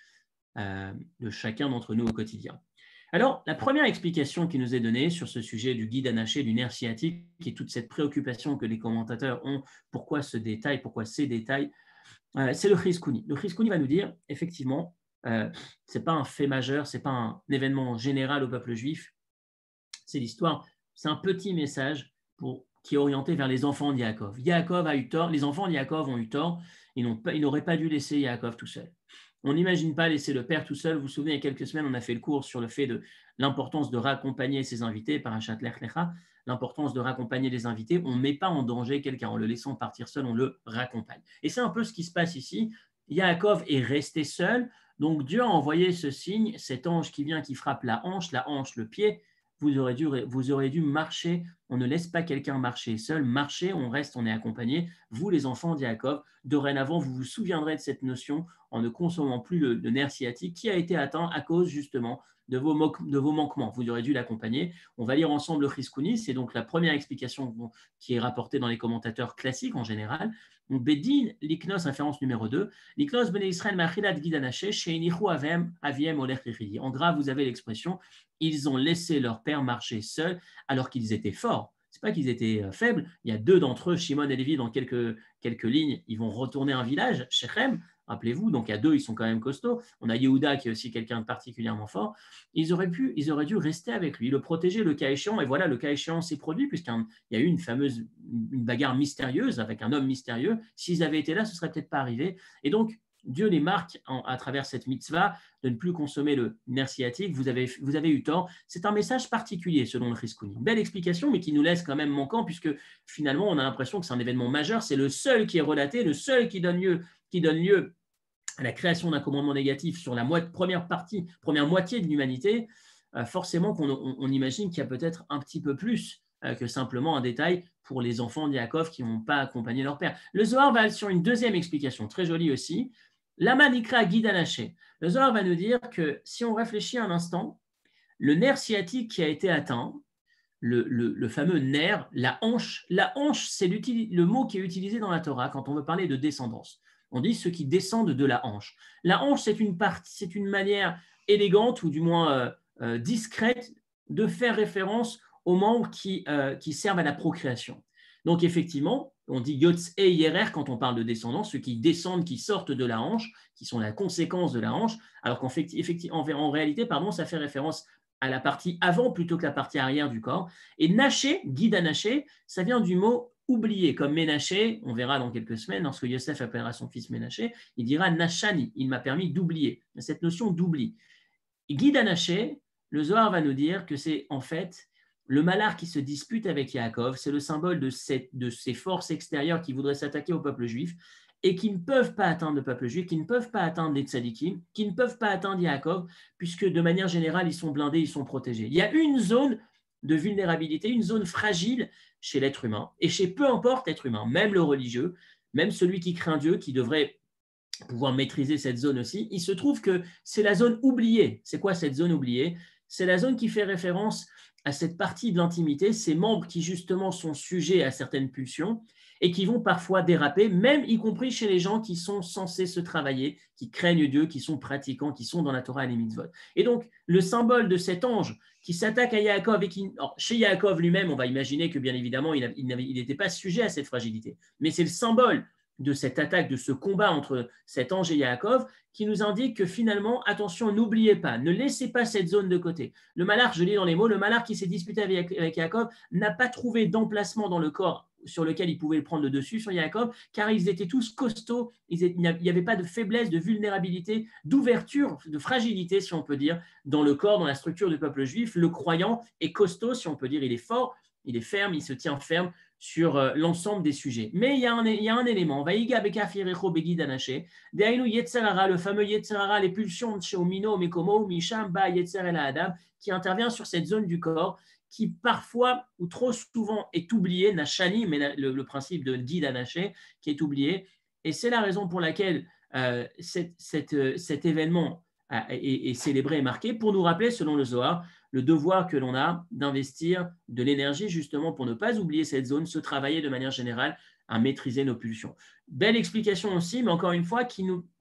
euh, de chacun d'entre nous au quotidien. Alors, la première explication qui nous est donnée sur ce sujet du guide anaché, du nerf sciatique, et toute cette préoccupation que les commentateurs ont, pourquoi ce détail, pourquoi ces détails, euh, c'est le Chizkuni. Le Chizkuni va nous dire, effectivement, euh, ce n'est pas un fait majeur, ce n'est pas un événement général au peuple juif, c'est l'histoire, c'est un petit message pour, qui est orienté vers les enfants de Yaakov. Yaakov a eu tort, les enfants de Yaakov ont eu tort, ils n'auraient pas dû laisser Yaakov tout seul. On n'imagine pas laisser le père tout seul. Vous vous souvenez, il y a quelques semaines, on a fait le cours sur le fait de l'importance de raccompagner ses invités, Parashat Lech Lecha, l'importance de raccompagner les invités. On ne met pas en danger quelqu'un en le laissant partir seul, on le raccompagne. Et c'est un peu ce qui se passe ici. Yaakov est resté seul, donc Dieu a envoyé ce signe, cet ange qui vient, qui frappe la hanche, la hanche, le pied. Vous aurez dû, vous aurez dû marcher. On ne laisse pas quelqu'un marcher seul. Marcher, on reste, on est accompagné. Vous, les enfants de Yaakov, dorénavant, vous vous souviendrez de cette notion en ne consommant plus le, le nerf sciatique qui a été atteint à cause justement de vos, de vos manquements. Vous aurez dû l'accompagner. On va lire ensemble le Chizkuni. C'est donc la première explication qui est rapportée dans les commentateurs classiques en général. Donc, Bedin, l'iknos, inférence numéro deux. L'iknos bene Israël machilat gidanaché, sheinichu avem aviem olech richidi. En gras, vous avez l'expression ils ont laissé leur père marcher seul alors qu'ils étaient forts. Ce n'est pas qu'ils étaient faibles. Il y a deux d'entre eux, Shimon et Lévi, dans quelques, quelques lignes, ils vont retourner un village, Shechem, rappelez-vous, donc il y a deux, ils sont quand même costauds. On a Yehuda qui est aussi quelqu'un de particulièrement fort. Ils auraient, pu, ils auraient dû rester avec lui, le protéger le cas échéant. Et voilà, le cas échéant s'est produit puisqu'il y a eu une fameuse une bagarre mystérieuse avec un homme mystérieux. S'ils avaient été là, ce ne serait peut-être pas arrivé. Et donc, Dieu les marque en, à travers cette mitzvah de ne plus consommer le nerf sciatique. Vous avez, vous avez eu tort. C'est un message particulier selon le Chizkuni. Belle explication, mais qui nous laisse quand même manquant puisque finalement, on a l'impression que c'est un événement majeur. C'est le seul qui est relaté, le seul qui donne lieu, qui donne lieu à la création d'un commandement négatif sur la mo- première partie, première moitié de l'humanité. Euh, forcément qu'on on, on imagine qu'il y a peut-être un petit peu plus euh, que simplement un détail pour les enfants de Yaakov qui n'ont pas accompagné leur père. Le Zohar va sur une deuxième explication, très jolie aussi. Lama nikra guide anaché. Le Zohar va nous dire que si on réfléchit un instant, le nerf sciatique qui a été atteint, le, le, le fameux nerf, la hanche, la hanche, c'est le mot qui est utilisé dans la Torah quand on veut parler de descendance. On dit ceux qui descendent de la hanche. La hanche, c'est une, partie, c'est une manière élégante ou du moins euh, euh, discrète de faire référence aux membres qui, euh, qui servent à la procréation. Donc effectivement, on dit yotz et yerer quand on parle de descendance, ceux qui descendent, qui sortent de la hanche, qui sont la conséquence de la hanche, alors qu'en fait, en, en réalité, pardon, ça fait référence à la partie avant plutôt que la partie arrière du corps. Et naché, guide à nacher, ça vient du mot oublier, comme Ménaché, on verra dans quelques semaines, lorsque Yosef appellera son fils Ménaché, il dira Nachani, il m'a permis d'oublier. Cette notion d'oubli. Guide à nacher, le Zohar va nous dire que c'est en fait le malheur qui se dispute avec Yaakov, c'est le symbole de, cette, de ces forces extérieures qui voudraient s'attaquer au peuple juif et qui ne peuvent pas atteindre le peuple juif, qui ne peuvent pas atteindre les tzadikim, qui ne peuvent pas atteindre Yaakov, puisque de manière générale, ils sont blindés, ils sont protégés. Il y a une zone de vulnérabilité, une zone fragile chez l'être humain, et chez peu importe l'être humain, même le religieux, même celui qui craint Dieu, qui devrait pouvoir maîtriser cette zone aussi. Il se trouve que c'est la zone oubliée. C'est quoi cette zone oubliée? C'est la zone qui fait référence à cette partie de l'intimité, ces membres qui justement sont sujets à certaines pulsions et qui vont parfois déraper, même y compris chez les gens qui sont censés se travailler, qui craignent Dieu, qui sont pratiquants, qui sont dans la Torah et les mitzvot. Et donc, le symbole de cet ange qui s'attaque à Yaakov et qui, alors, chez Yaakov lui-même, on va imaginer que bien évidemment, il n'était pas sujet à cette fragilité, mais c'est le symbole de cette attaque, de ce combat entre cet ange et Yaakov, qui nous indique que finalement, attention, n'oubliez pas, ne laissez pas cette zone de côté. Le malheur, je lis dans les mots, le malheur qui s'est disputé avec, avec Yaakov n'a pas trouvé d'emplacement dans le corps sur lequel il pouvait le prendre le dessus sur Yaakov, car ils étaient tous costauds, ils étaient, il n'y avait pas de faiblesse, de vulnérabilité, d'ouverture, de fragilité, si on peut dire, dans le corps, dans la structure du peuple juif. Le croyant est costaud, si on peut dire, il est fort, il est ferme, il se tient ferme sur euh, l'ensemble des sujets. Mais il y a un, il y a un élément, Vaïga Bekafirecho Begid Anaché, Deainu Yetzerara, le fameux Yetzerara, les pulsions de Sheomino, Mekomo, Misham, Ba Yetzer El Adam, qui intervient sur cette zone du corps, qui parfois ou trop souvent est oublié, Nachani, mais le, le principe de Guide Anaché, qui est oublié. Et c'est la raison pour laquelle euh, cette, cette, cet événement est, est célébré et marqué pour nous rappeler, selon le Zohar, le devoir que l'on a d'investir de l'énergie justement pour ne pas oublier cette zone, se travailler de manière générale à maîtriser nos pulsions. Belle explication aussi, mais encore une fois, qui nous,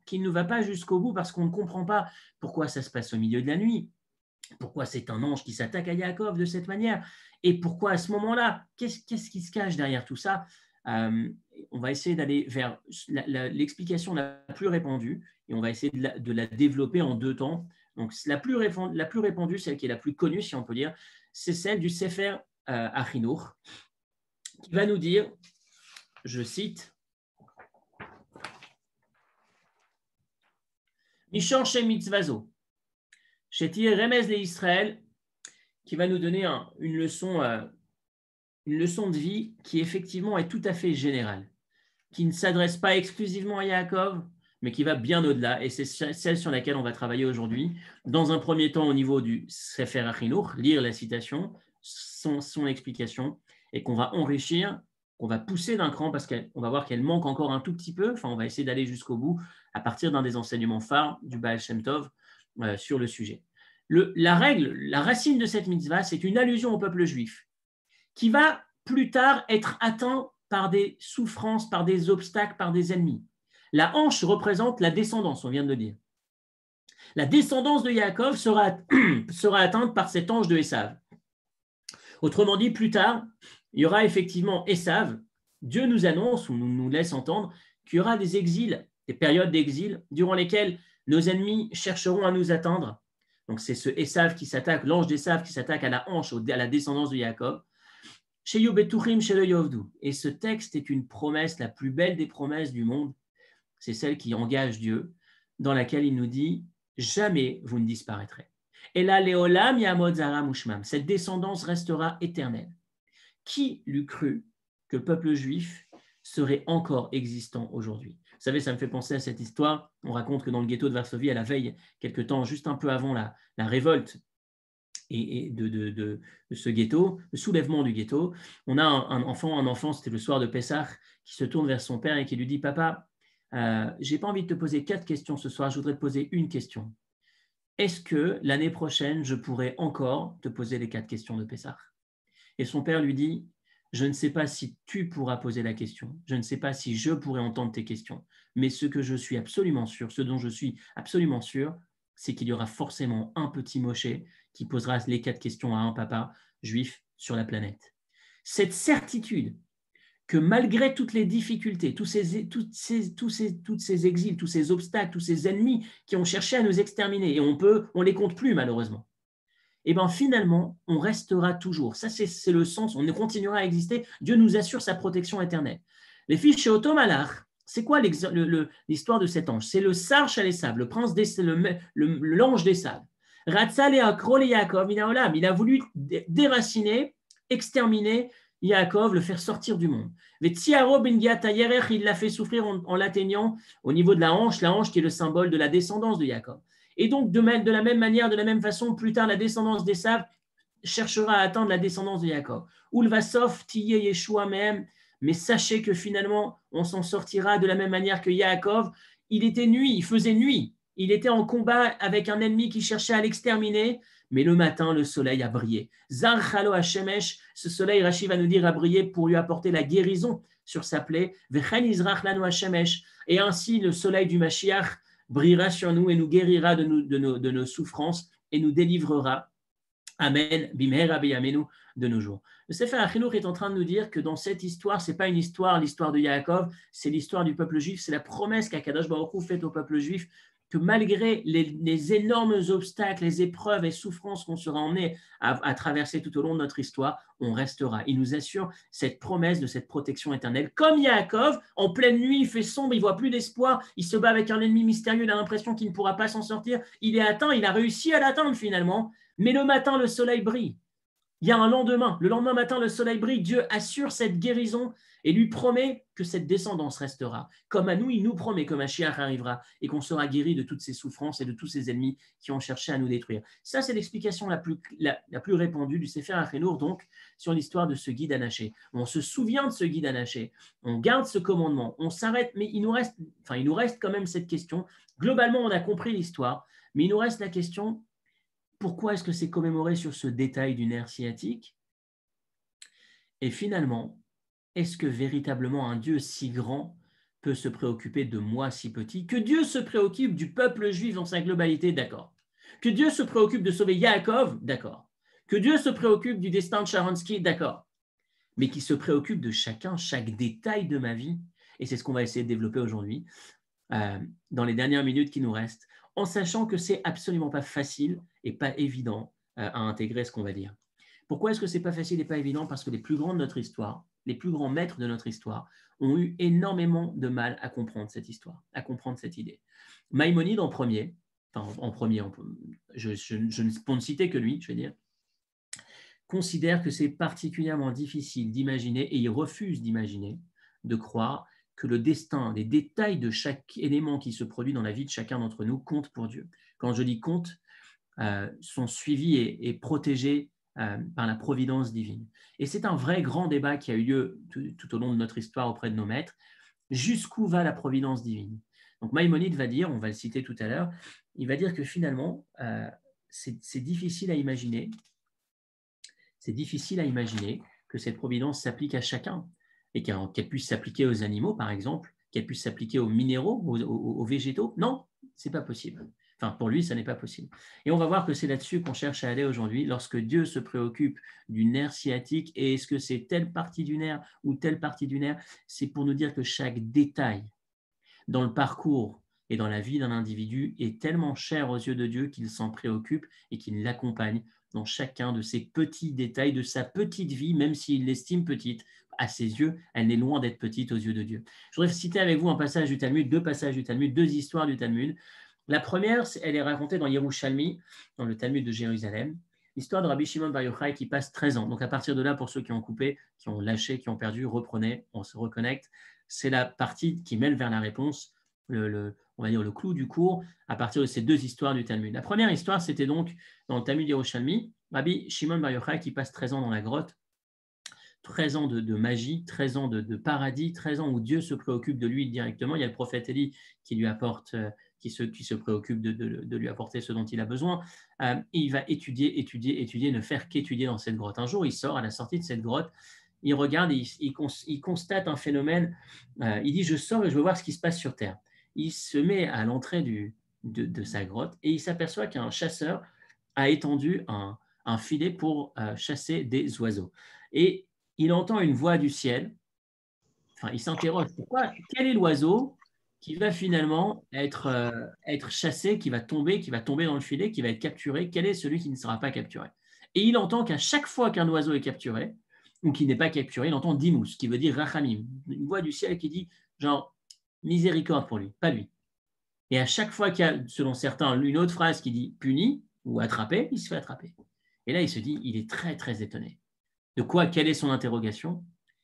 qui ne va pas jusqu'au bout parce qu'on ne comprend pas pourquoi ça se passe au milieu de la nuit, pourquoi c'est un ange qui s'attaque à Yaakov de cette manière, et pourquoi à ce moment-là, qu'est-ce, qu'est-ce qui se cache derrière tout ça. Euh, on va essayer d'aller vers la, la, l'explication la plus répandue et on va essayer de la, de la développer en deux temps. Donc, la plus, répandue, la plus répandue, celle qui est la plus connue, si on peut dire, c'est celle du Sefer euh, Achinour, qui va nous dire, je cite, Mishor Shem Mitzvazo, Shetir Remez le Israël, qui va nous donner un, une, leçon, euh, une leçon de vie qui effectivement est tout à fait générale, qui ne s'adresse pas exclusivement à Yaakov, mais qui va bien au-delà, et c'est celle sur laquelle on va travailler aujourd'hui. Dans un premier temps, au niveau du Sefer Achinour, lire la citation, son, son explication, et qu'on va enrichir, qu'on va pousser d'un cran, parce qu'on va voir qu'elle manque encore un tout petit peu, enfin on va essayer d'aller jusqu'au bout, à partir d'un des enseignements phares du Baal Shem Tov euh, sur le sujet. Le, la règle, la racine de cette mitzvah, c'est une allusion au peuple juif, qui va plus tard être atteint par des souffrances, par des obstacles, par des ennemis. La hanche représente la descendance, on vient de le dire. La descendance de Yaakov sera, sera atteinte par cet ange de Esav. Autrement dit, plus tard, il y aura effectivement Esav. Dieu nous annonce ou nous, nous laisse entendre qu'il y aura des exils, des périodes d'exil durant lesquelles nos ennemis chercheront à nous atteindre. Donc c'est ce Esav qui s'attaque, l'ange d'Esav qui s'attaque à la hanche, à la descendance de Yaakov. Et ce texte est une promesse, la plus belle des promesses du monde. C'est celle qui engage Dieu, dans laquelle il nous dit « Jamais vous ne disparaîtrez ». Et là, Léolam Yamod Zara Mushmam, cette descendance restera éternelle. Qui l'eût cru que le peuple juif serait encore existant aujourd'hui? Vous savez, ça me fait penser à cette histoire. On raconte que dans le ghetto de Varsovie, à la veille, quelque temps, juste un peu avant la, la révolte et, et de, de, de, de ce ghetto, le soulèvement du ghetto, on a un, un enfant, un enfant, c'était le soir de Pessah, qui se tourne vers son père et qui lui dit « Papa, euh, j'ai pas envie de te poser quatre questions ce soir, je voudrais te poser une question. Est-ce que l'année prochaine, je pourrai encore te poser les quatre questions de Pessah ?» Et son père lui dit « Je ne sais pas si tu pourras poser la question, je ne sais pas si je pourrai entendre tes questions, mais ce que je suis absolument sûr, ce dont je suis absolument sûr, c'est qu'il y aura forcément un petit Moshe qui posera les quatre questions à un papa juif sur la planète. » Cette certitude que malgré toutes les difficultés, tous ces, toutes ces, tous ces, toutes ces exils, tous ces obstacles, tous ces ennemis qui ont cherché à nous exterminer, et on peut, on les compte plus malheureusement, et bien finalement, on restera toujours. Ça, c'est, c'est le sens, on continuera à exister. Dieu nous assure sa protection éternelle. Les fiches chez Otomalach, c'est quoi le, le, l'histoire de cet ange? C'est le Sar Shalesav, le prince des, le, le, l'ange des sables. Ratzal et Akrol et Yaakov, il a voulu déraciner, exterminer Yaakov, le faire sortir du monde. Il l'a fait souffrir en, en l'atteignant au niveau de la hanche, la hanche qui est le symbole de la descendance de Yaakov. Et donc, de, même, de la même manière, de la même façon, plus tard, la descendance d'Esav cherchera à atteindre la descendance de Yaakov. Ulvasov, Tiye Yeshua même, mais sachez que finalement, on s'en sortira de la même manière que Yaakov. Il était nuit, il faisait nuit. Il était en combat avec un ennemi qui cherchait à l'exterminer, mais le matin, le soleil a brillé. Zar Chalo Hashemesh, ce soleil, Rashi va nous dire, a brillé pour lui apporter la guérison sur sa plaie. Vechen Izrach Lanu Hashemesh, et ainsi le soleil du Mashiach brillera sur nous et nous guérira de, nous, de, nos, de nos souffrances et nous délivrera. Amen, bimhera beyamenu, de nos jours. Le Sefer Achinour est en train de nous dire que dans cette histoire, ce n'est pas une histoire, l'histoire de Yaakov, c'est l'histoire du peuple juif, c'est la promesse qu'Akadosh Baruch Hu fait au peuple juif, que malgré les, les énormes obstacles, les épreuves et souffrances qu'on sera emmenés à, à traverser tout au long de notre histoire, on restera. Il nous assure cette promesse de cette protection éternelle. Comme Yaakov, en pleine nuit, il fait sombre, il ne voit plus d'espoir, il se bat avec un ennemi mystérieux, il a l'impression qu'il ne pourra pas s'en sortir, il est atteint, il a réussi à l'atteindre finalement, mais le matin, le soleil brille. Il y a un lendemain. Le lendemain matin, le soleil brille. Dieu assure cette guérison et lui promet que cette descendance restera. Comme à nous, il nous promet que Mashiach arrivera et qu'on sera guéri de toutes ces souffrances et de tous ces ennemis qui ont cherché à nous détruire. Ça, c'est l'explication la plus, la, la plus répandue du Sefer Achinour, donc, sur l'histoire de ce guide anaché. On se souvient de ce guide anaché. On garde ce commandement. On s'arrête, mais il nous reste, enfin, il nous reste quand même cette question. Globalement, on a compris l'histoire, mais il nous reste la question. Pourquoi est-ce que c'est commémoré sur ce détail du nerf sciatique? Et finalement, est-ce que véritablement un Dieu si grand peut se préoccuper de moi si petit, que Dieu se préoccupe du peuple juif dans sa globalité, d'accord. Que Dieu se préoccupe de sauver Yaakov, d'accord. Que Dieu se préoccupe du destin de Sharansky, d'accord. Mais qui se préoccupe de chacun, chaque détail de ma vie. Et c'est ce qu'on va essayer de développer aujourd'hui, euh, dans les dernières minutes qui nous restent, en sachant que c'est absolument pas facile et pas évident euh, à intégrer ce qu'on va dire. Pourquoi est-ce que c'est pas facile et pas évident? Parce que les plus grands de notre histoire, les plus grands maîtres de notre histoire, ont eu énormément de mal à comprendre cette histoire, à comprendre cette idée. Maïmonide en premier, enfin en premier, je, je, je ne peux ne citer que lui, je vais dire, considère que c'est particulièrement difficile d'imaginer, et il refuse d'imaginer, de croire que le destin, les détails de chaque élément qui se produit dans la vie de chacun d'entre nous comptent pour Dieu. Quand je dis compte, euh, sont suivis et, et protégés euh, par la providence divine. Et c'est un vrai grand débat qui a eu lieu tout, tout au long de notre histoire auprès de nos maîtres. Jusqu'où va la providence divine? Donc Maïmonide va dire, on va le citer tout à l'heure, il va dire que finalement, euh, c'est difficile à imaginer, c'est difficile à imaginer que cette providence s'applique à chacun et qu'elle qu'elle puisse s'appliquer aux animaux, par exemple, qu'elle puisse s'appliquer aux minéraux, aux, aux, aux végétaux. Non, ce n'est pas possible. Enfin, pour lui, ça n'est pas possible. Et on va voir que c'est là-dessus qu'on cherche à aller aujourd'hui, lorsque Dieu se préoccupe du nerf sciatique, et est-ce que c'est telle partie du nerf ou telle partie du nerf, c'est pour nous dire que chaque détail dans le parcours et dans la vie d'un individu est tellement cher aux yeux de Dieu qu'il s'en préoccupe et qu'il l'accompagne dans chacun de ces petits détails de sa petite vie, même s'il l'estime petite. À ses yeux, elle n'est loin d'être petite aux yeux de Dieu. Je voudrais citer avec vous un passage du Talmud, deux passages du Talmud, deux histoires du Talmud. La première, elle est racontée dans Yerushalmi, dans le Talmud de Jérusalem, l'histoire de Rabbi Shimon Bar Yochai qui passe treize ans. Donc à partir de là, pour ceux qui ont coupé, qui ont lâché, qui ont perdu, reprenez, on se reconnecte. C'est la partie qui mène vers la réponse, le, le, on va dire le clou du cours, à partir de ces deux histoires du Talmud. La première histoire, c'était donc dans le Talmud Yerushalmi, Rabbi Shimon Bar Yochai qui passe treize ans dans la grotte, treize ans de, de magie, treize ans de, de paradis, treize ans où Dieu se préoccupe de lui directement. Il y a le prophète Élie qui lui apporte, euh, qui, se, qui se préoccupe de, de, de lui apporter ce dont il a besoin. Euh, et il va étudier, étudier, étudier, ne faire qu'étudier dans cette grotte. Un jour, il sort à la sortie de cette grotte, il regarde et il, il, il constate un phénomène. Euh, il dit, je sors et je veux voir ce qui se passe sur Terre. Il se met à l'entrée de, de sa grotte et il s'aperçoit qu'un chasseur a étendu un, un filet pour euh, chasser des oiseaux. Et il entend une voix du ciel, enfin, il s'interroge, pourquoi, quel est l'oiseau qui va finalement être, euh, être chassé, qui va tomber, qui va tomber dans le filet, qui va être capturé, quel est celui qui ne sera pas capturé? Et il entend qu'à chaque fois qu'un oiseau est capturé, ou qui n'est pas capturé, il entend Dimous, qui veut dire Rachamim, une voix du ciel qui dit, genre, miséricorde pour lui, pas lui. Et à chaque fois qu'il y a, selon certains, une autre phrase qui dit puni ou attrapé, il se fait attraper. Et là, il se dit, il est très, très étonné. De quoi? Quelle est son interrogation?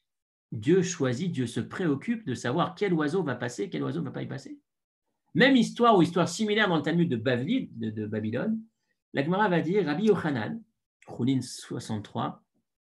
Dieu choisit, Dieu se préoccupe de savoir quel oiseau va passer, quel oiseau ne va pas y passer. Même histoire ou histoire similaire dans le Talmud de, Bavli, de, de Babylone, la Gemara va dire Rabbi Yochanan, Choulin soixante-trois,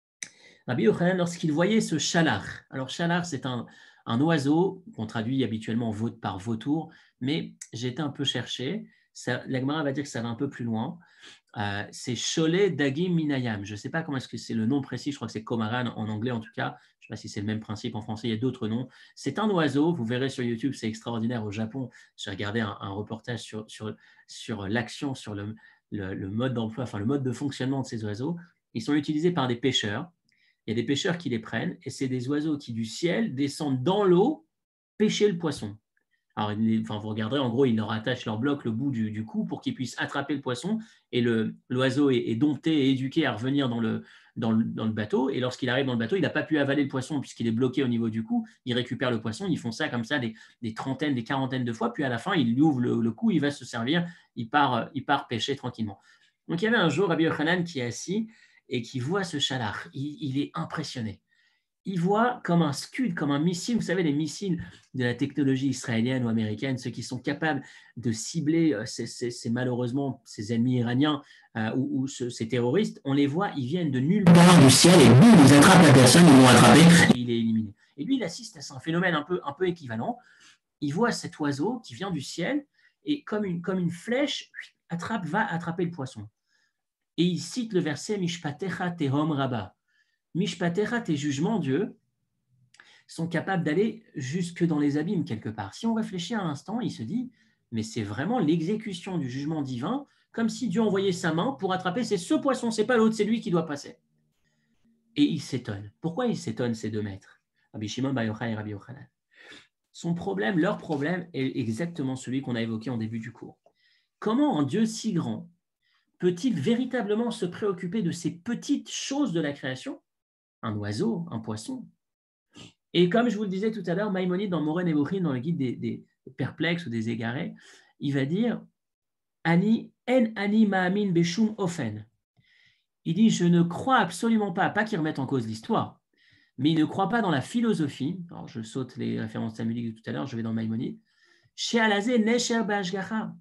Rabbi Yochanan, lorsqu'il voyait ce chalar, alors chalar c'est un, un oiseau qu'on traduit habituellement par vautour, mais j'ai été un peu cherché, ça, la Gemara va dire que ça va un peu plus loin. Euh, c'est Cholet Dagim Minayam. Je ne sais pas comment est-ce que c'est le nom précis, je crois que c'est Komaran en anglais en tout cas. Je ne sais pas si c'est le même principe en français, il y a d'autres noms. C'est un oiseau, vous verrez sur YouTube, c'est extraordinaire au Japon. J'ai regardé un, un reportage sur, sur, sur l'action, sur le, le, le mode d'emploi, enfin le mode de fonctionnement de ces oiseaux. Ils sont utilisés par des pêcheurs. Il y a des pêcheurs qui les prennent et c'est des oiseaux qui du ciel descendent dans l'eau pêcher le poisson. Alors, enfin, vous regarderez, en gros, ils leur attachent leur bloc le bout du, du cou pour qu'ils puissent attraper le poisson. Et l'oiseau est, est dompté et éduqué à revenir dans le, dans le, dans le bateau. Et lorsqu'il arrive dans le bateau, il n'a pas pu avaler le poisson puisqu'il est bloqué au niveau du cou. Il récupère le poisson. Ils font ça comme ça des, des trentaines, des quarantaines de fois. Puis à la fin, il lui ouvre le, le cou, il va se servir. Il part, il part pêcher tranquillement. Donc, il y avait un jour Rabbi Yochanan qui est assis et qui voit ce chalar. Il, il est impressionné. Il voit comme un scud, comme un missile, vous savez, les missiles de la technologie israélienne ou américaine, ceux qui sont capables de cibler ces, ces, ces malheureusement ces ennemis iraniens euh, ou, ou ce, ces terroristes, on les voit, ils viennent de nulle part du ciel et boum, ils attrapent la personne, ils l'ont attrapé et il est éliminé. Et lui, il assiste à un phénomène un peu, un peu équivalent. Il voit cet oiseau qui vient du ciel et comme une, comme une flèche, attrape, va attraper le poisson. Et il cite le verset Mishpatecha Tehom Rabba. Mishpatecha, tes jugements, Dieu, sont capables d'aller jusque dans les abîmes quelque part. Si on réfléchit un instant, il se dit, mais c'est vraiment l'exécution du jugement divin, comme si Dieu envoyait sa main pour attraper, c'est ce poisson, c'est pas l'autre, c'est lui qui doit passer. Et il s'étonne. Pourquoi il s'étonne ces deux maîtres, Rabbi Shimon Bar Yochai et Rabbi Yochanan? Son problème, leur problème est exactement celui qu'on a évoqué en début du cours. Comment un Dieu si grand peut-il véritablement se préoccuper de ces petites choses de la création? Un oiseau, un poisson. Et comme je vous le disais tout à l'heure, Maïmonide dans Moreh Nevuchim, dans le guide des, des perplexes ou des égarés, il va dire Ani en ani ma'amin beshum ofen. Il dit je ne crois absolument pas, pas qu'il remette en cause l'histoire, mais il ne croit pas dans la philosophie. Alors je saute les références talmudiques de tout à l'heure, je vais dans Maïmonide. Chez Alazé Nesher Bashgacha.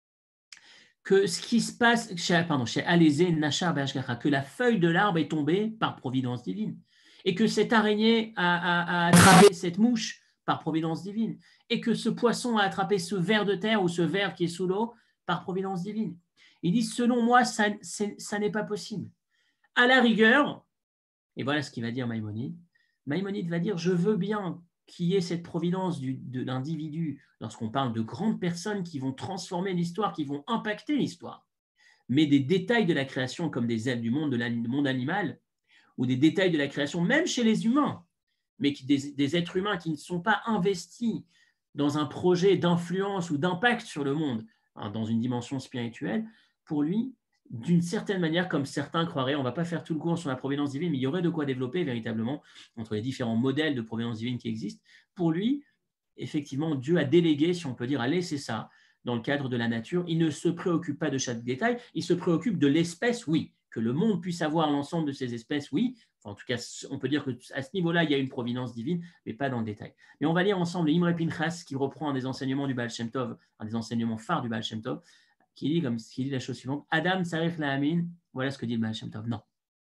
Que ce qui se passe, chez, pardon, chez Alazé Nashar Bashgacha, que la feuille de l'arbre est tombée par providence divine. Et que cette araignée a, a, a attrapé cette mouche par providence divine, et que ce poisson a attrapé ce ver de terre ou ce ver qui est sous l'eau par providence divine. Il dit, selon moi, ça, ça n'est pas possible. À la rigueur, et voilà ce qu'il va dire Maïmonide, Maïmonide va dire, je veux bien qu'il y ait cette providence du, de l'individu lorsqu'on parle de grandes personnes qui vont transformer l'histoire, qui vont impacter l'histoire, mais des détails de la création comme des ailes du monde, de la, du monde animal, ou des détails de la création, même chez les humains, mais qui, des, des êtres humains qui ne sont pas investis dans un projet d'influence ou d'impact sur le monde, hein, dans une dimension spirituelle, pour lui, d'une certaine manière, comme certains croiraient, on ne va pas faire tout le cours sur la providence divine, mais il y aurait de quoi développer véritablement entre les différents modèles de providence divine qui existent. Pour lui, effectivement, Dieu a délégué, si on peut dire, à laisser ça dans le cadre de la nature. Il ne se préoccupe pas de chaque détail, il se préoccupe de l'espèce, oui. Que le monde puisse avoir l'ensemble de ces espèces, oui. Enfin, en tout cas, on peut dire qu'à ce niveau-là, il y a une providence divine, mais pas dans le détail. Mais on va lire ensemble Imre Pinchas, qui reprend un des enseignements du Baal Shem Tov, un des enseignements phares du Baal Shem Tov, qui dit, comme, qui dit la chose suivante, Adam Sarich La'amin, voilà ce que dit le Baal Shem Tov. Non.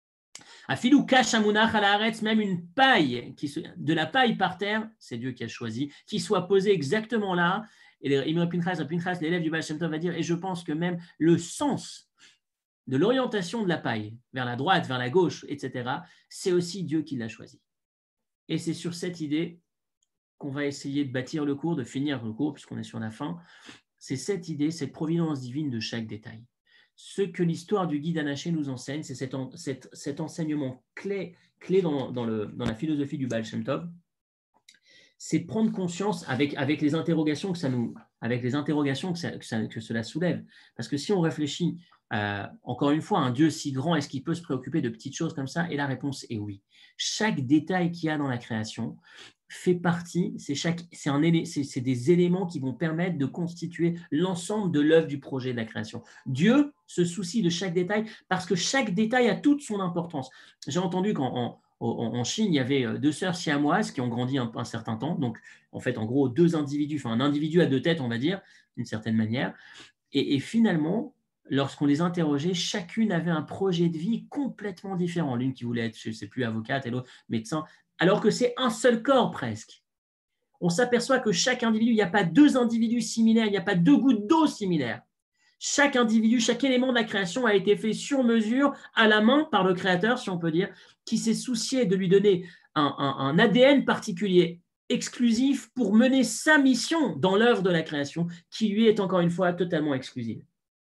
Afilou kash amunach ala haaretz, même une paille, qui se, de la paille par terre, c'est Dieu qui a choisi, qui soit posée exactement là. Et Imre Pinchas, Pinchas, l'élève du Baal Shem Tov, va dire, et je pense que même le sens de l'orientation de la paille, vers la droite, vers la gauche, et cetera, c'est aussi Dieu qui l'a choisi. Et c'est sur cette idée qu'on va essayer de bâtir le cours, de finir le cours, puisqu'on est sur la fin. C'est cette idée, cette providence divine de chaque détail. Ce que l'histoire du guide Anaché nous enseigne, c'est cet, en, cet, cet enseignement clé, clé dans, dans, le, dans la philosophie du Baal Shem Tov, c'est prendre conscience avec, avec les interrogations que ça nous, avec les interrogations que, ça, que, ça, que cela soulève. Parce que si on réfléchit, euh, encore une fois, un Dieu si grand, est-ce qu'il peut se préoccuper de petites choses comme ça? Et la réponse est oui. Chaque détail qu'il y a dans la création fait partie, c'est, chaque, c'est, un, c'est, c'est des éléments qui vont permettre de constituer l'ensemble de l'œuvre du projet de la création. Dieu se soucie de chaque détail parce que chaque détail a toute son importance. J'ai entendu qu'en en, en Chine, il y avait deux sœurs siamoises qui ont grandi un, un certain temps. Donc, en fait, en gros, deux individus, enfin un individu à deux têtes, on va dire, d'une certaine manière. Et, et finalement, lorsqu'on les interrogeait, chacune avait un projet de vie complètement différent. L'une qui voulait être, je ne sais plus, avocate et l'autre médecin, alors que c'est un seul corps presque. On s'aperçoit que chaque individu, il n'y a pas deux individus similaires, il n'y a pas deux gouttes d'eau similaires. Chaque individu, chaque élément de la création a été fait sur mesure, à la main, par le Créateur, si on peut dire, qui s'est soucié de lui donner un, un, un A D N particulier, exclusif, pour mener sa mission dans l'œuvre de la création, qui lui est encore une fois totalement exclusive.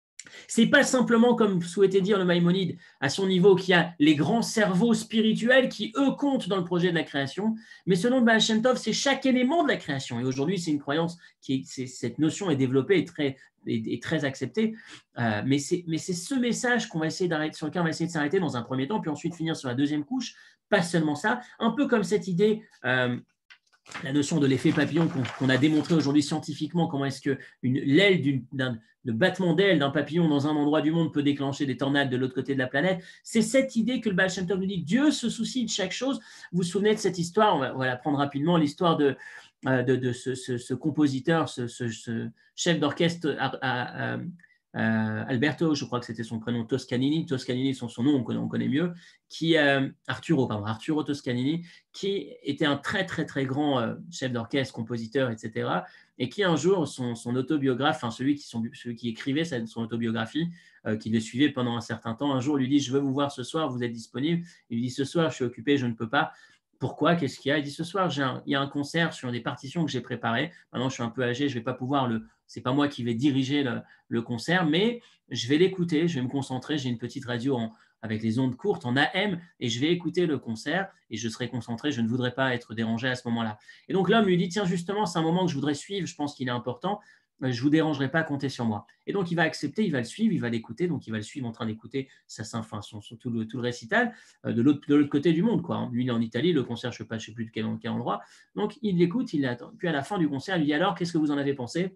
Ce n'est pas simplement, comme souhaitait dire le Maïmonide, à son niveau, qu'il y a les grands cerveaux spirituels qui, eux, comptent dans le projet de la création, mais selon le Baal Shem Tov, c'est chaque élément de la création. Et aujourd'hui, c'est une croyance, qui est, c'est, cette notion est développée et très, et, et très acceptée, euh, mais, c'est, mais c'est ce message qu'on va essayer d'arrêter, sur lequel on va essayer de s'arrêter dans un premier temps, puis ensuite finir sur la deuxième couche, pas seulement ça, un peu comme cette idée... Euh, la notion de l'effet papillon qu'on, qu'on a démontré aujourd'hui scientifiquement, comment est-ce que une, l'aile d'une, d'un, le battement d'aile d'un papillon dans un endroit du monde peut déclencher des tornades de l'autre côté de la planète. C'est cette idée que le Baal Shem Tov nous dit, Dieu se soucie de chaque chose. Vous vous souvenez de cette histoire, on va, on va la prendre rapidement, l'histoire de, euh, de, de ce, ce, ce compositeur, ce, ce, ce chef d'orchestre à, à, à, Euh, Alberto, je crois que c'était son prénom, Toscanini, Toscanini, son, son nom, on connaît, on connaît mieux, qui, euh, Arturo, pardon, Arturo Toscanini, qui était un très, très, très grand euh, chef d'orchestre, compositeur, et cetera, et qui, un jour, son, son autobiographe, enfin, celui qui, son, celui qui écrivait sa, son autobiographie, euh, qui le suivait pendant un certain temps, un jour lui dit « Je veux vous voir ce soir, vous êtes disponible ?» Il lui dit « Ce soir, je suis occupé, je ne peux pas. » Pourquoi? Qu'est-ce qu'il y a? Il dit, ce soir, j'ai un, il y a un concert sur des partitions que j'ai préparées. Maintenant, je suis un peu âgé, je ne vais pas pouvoir le… Ce n'est pas moi qui vais diriger le, le concert, mais je vais l'écouter, je vais me concentrer. J'ai une petite radio en, avec les ondes courtes en A M et je vais écouter le concert et je serai concentré. Je ne voudrais pas être dérangé à ce moment-là. Et donc, l'homme lui dit, tiens, justement, c'est un moment que je voudrais suivre. Je pense qu'il est important. Je ne vous dérangerai pas, comptez sur moi. Et donc, il va accepter, il va le suivre, il va l'écouter. Donc, il va le suivre en train d'écouter sa symphonie, son, son, tout, le, tout le récital euh, de l'autre côté du monde, quoi. Lui, il est en Italie, le concert, je ne sais pas, je sais plus de quel, quel endroit. Donc, il l'écoute, il l'attend. Puis, à la fin du concert, il lui dit, alors, qu'est-ce que vous en avez pensé?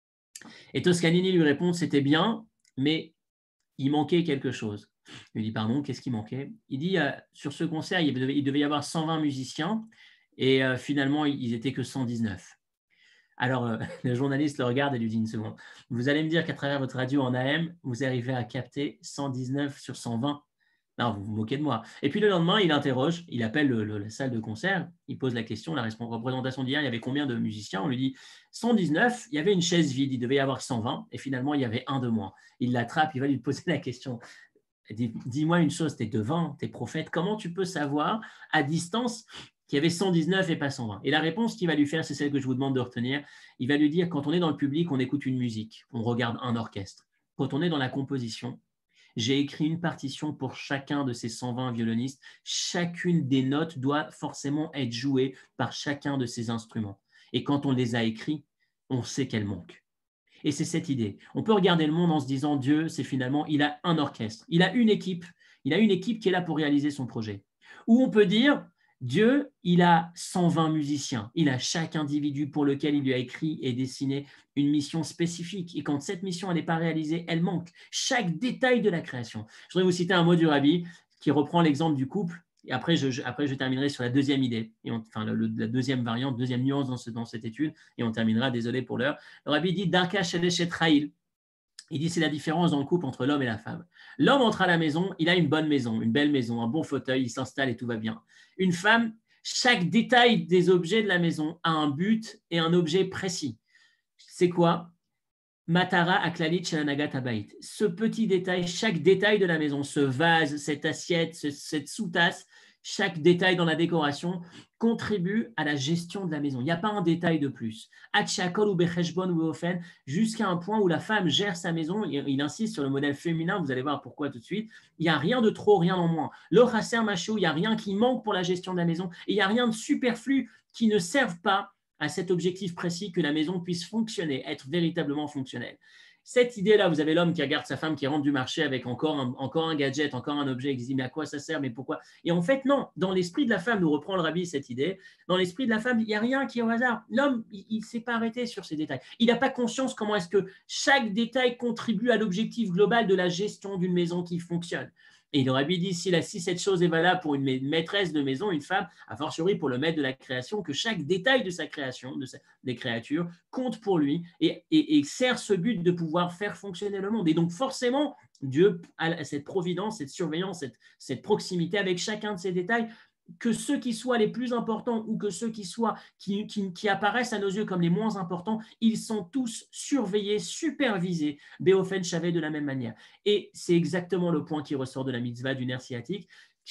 Et Toscanini lui répond, c'était bien, mais il manquait quelque chose. Il lui dit, pardon, qu'est-ce qui manquait? Il dit, euh, sur ce concert, il devait, il devait y avoir cent vingt musiciens et euh, finalement, ils n'étaient que cent dix-neuf. Alors, euh, le journaliste le regarde et lui dit une seconde. Vous allez me dire qu'à travers votre radio en A M, vous arrivez à capter cent dix-neuf sur cent vingt. Non, vous vous moquez de moi. Et puis le lendemain, il interroge, il appelle le, le, la salle de concert, il pose la question, la représentation d'hier, il y avait combien de musiciens? On lui dit cent dix-neuf, il y avait une chaise vide, il devait y avoir cent vingt, et finalement, il y avait un de moins. Il l'attrape, il va lui poser la question. Dis-moi une chose, tu es devin, tu es prophète, comment tu peux savoir à distance qu'il y avait cent dix-neuf et pas cent vingt? Et la réponse qu'il va lui faire, c'est celle que je vous demande de retenir. Il va lui dire, quand on est dans le public, on écoute une musique, on regarde un orchestre. Quand on est dans la composition, j'ai écrit une partition pour chacun de ces cent vingt violonistes. Chacune des notes doit forcément être jouée par chacun de ces instruments. Et quand on les a écrits, on sait qu'elles manquent. Et c'est cette idée. On peut regarder le monde en se disant, Dieu, c'est finalement, il a un orchestre, il a une équipe, il a une équipe qui est là pour réaliser son projet. Ou on peut dire, Dieu, il a cent vingt musiciens, il a chaque individu pour lequel il lui a écrit et dessiné une mission spécifique. Et quand cette mission n'est pas réalisée, elle manque. Chaque détail de la création. Je voudrais vous citer un mot du Rabbi qui reprend l'exemple du couple. Et après je, je, après, je terminerai sur la deuxième idée, et on, enfin le, la deuxième variante, deuxième nuance dans, ce, dans cette étude, et on terminera, désolé pour l'heure. Le Rabbi dit, Darka Shelesh Etraïl. Il dit, c'est la différence dans le couple entre l'homme et la femme. L'homme entre à la maison, il a une bonne maison, une belle maison, un bon fauteuil, il s'installe et tout va bien. Une femme, chaque détail des objets de la maison a un but et un objet précis. C'est quoi? Matara aklalit shelanagat habayit. Ce petit détail, chaque détail de la maison, ce vase, cette assiette, ce, cette sous-tasse, chaque détail dans la décoration contribue à la gestion de la maison. Il n'y a pas un détail de plus. Jusqu'à un point où la femme gère sa maison. Il insiste sur le modèle féminin, vous allez voir pourquoi tout de suite. Il n'y a rien de trop, rien en moins. Le chaser machou, il n'y a rien qui manque pour la gestion de la maison. Et il n'y a rien de superflu qui ne serve pas à cet objectif précis que la maison puisse fonctionner, être véritablement fonctionnelle. Cette idée-là, vous avez l'homme qui regarde sa femme qui rentre du marché avec encore un, encore un gadget, encore un objet, et qui se dit mais à quoi ça sert, mais pourquoi? Et en fait, non, dans l'esprit de la femme, nous reprend le Rabbi cette idée, dans l'esprit de la femme, il n'y a rien qui est au hasard. L'homme, il ne s'est pas arrêté sur ces détails. Il n'a pas conscience comment est-ce que chaque détail contribue à l'objectif global de la gestion d'une maison qui fonctionne. Et le Rabbi dit, si, la, si cette chose est valable pour une maîtresse de maison, une femme, a fortiori pour le maître de la création, que chaque détail de sa création, de sa, des créatures, compte pour lui et, et, et sert ce but de pouvoir faire fonctionner le monde. Et donc forcément, Dieu a cette providence, cette surveillance, cette, cette proximité avec chacun de ces détails, que ceux qui soient les plus importants ou que ceux qui, soient, qui, qui, qui apparaissent à nos yeux comme les moins importants, ils sont tous surveillés, supervisés, Béofen Chavé de la même manière. Et c'est exactement le point qui ressort de la mitzvah du ner sciatique,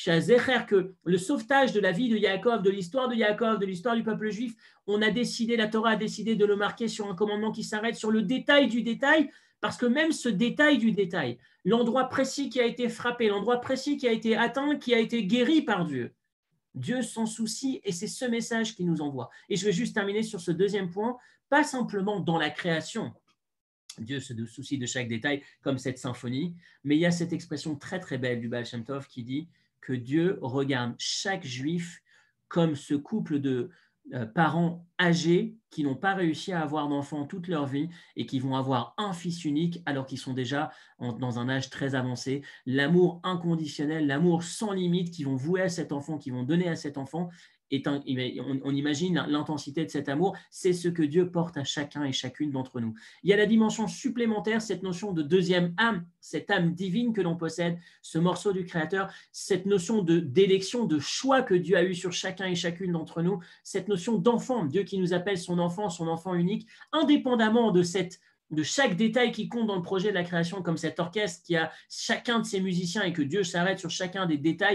que le sauvetage de la vie de Yaakov, de l'histoire de Yaakov, de l'histoire du peuple juif, on a décidé, la Torah a décidé de le marquer sur un commandement qui s'arrête sur le détail du détail, parce que même ce détail du détail, l'endroit précis qui a été frappé, l'endroit précis qui a été atteint, qui a été guéri par Dieu, Dieu s'en soucie et c'est ce message qu'il nous envoie. Et je vais juste terminer sur ce deuxième point, pas simplement dans la création. Dieu se soucie de chaque détail comme cette symphonie, mais il y a cette expression très très belle du Baal Shem Tov qui dit que Dieu regarde chaque juif comme ce couple de euh, parents âgés qui n'ont pas réussi à avoir d'enfants toute leur vie et qui vont avoir un fils unique alors qu'ils sont déjà en, dans un âge très avancé. L'amour inconditionnel, l'amour sans limite qu'ils vont vouer à cet enfant, qu'ils vont donner à cet enfant, est un, on, on imagine l'intensité de cet amour, c'est ce que Dieu porte à chacun et chacune d'entre nous. Il y a la dimension supplémentaire, cette notion de deuxième âme, cette âme divine que l'on possède, ce morceau du Créateur, cette notion de, d'élection, de choix que Dieu a eu sur chacun et chacune d'entre nous, cette notion d'enfant, Dieu qui nous appelle son enfant, son enfant unique, indépendamment de cette de chaque détail qui compte dans le projet de la création, comme cet orchestre qui a chacun de ses musiciens et que Dieu s'arrête sur chacun des détails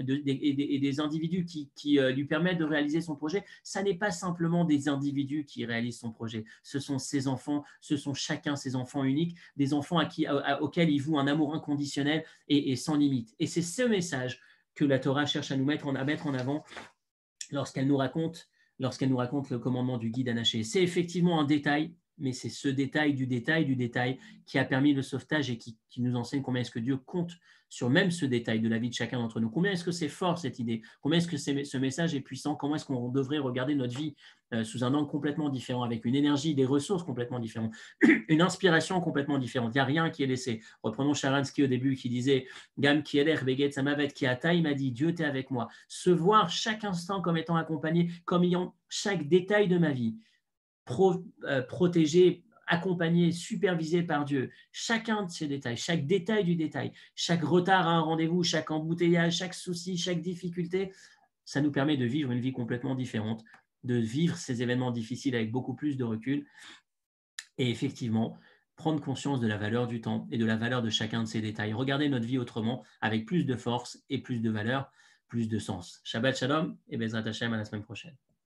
de, de, et, des, et des individus qui, qui euh, lui permettent de réaliser son projet, ça n'est pas simplement des individus qui réalisent son projet. Ce sont ses enfants, ce sont chacun ses enfants uniques, des enfants à qui, à, à, auxquels il voue un amour inconditionnel et, et sans limite. Et c'est ce message que la Torah cherche à nous mettre en, à mettre en avant lorsqu'elle nous raconte, lorsqu'elle nous raconte le commandement du guide Anaché. C'est effectivement un détail, mais c'est ce détail du détail du détail qui a permis le sauvetage et qui, qui nous enseigne combien est-ce que Dieu compte sur même ce détail de la vie de chacun d'entre nous. Combien est-ce que c'est fort cette idée? Combien est-ce que ce message est puissant? Comment est-ce qu'on devrait regarder notre vie euh, sous un angle complètement différent, avec une énergie, des ressources complètement différentes, une inspiration complètement différente. Il n'y a rien qui est laissé. Reprenons Sharansky au début qui disait Gam qui eler beget samavet qui ata, il m'a dit Dieu t'es avec moi. Se voir chaque instant comme étant accompagné, comme ayant chaque détail de ma vie, pro, euh, protégé, accompagné, supervisé par Dieu, chacun de ces détails, chaque détail du détail, chaque retard à un rendez-vous, chaque embouteillage, chaque souci, chaque difficulté, ça nous permet de vivre une vie complètement différente, de vivre ces événements difficiles avec beaucoup plus de recul et effectivement prendre conscience de la valeur du temps et de la valeur de chacun de ces détails. Regarder notre vie autrement, avec plus de force et plus de valeur, plus de sens. Shabbat Shalom et Bezrat Hashem à la semaine prochaine.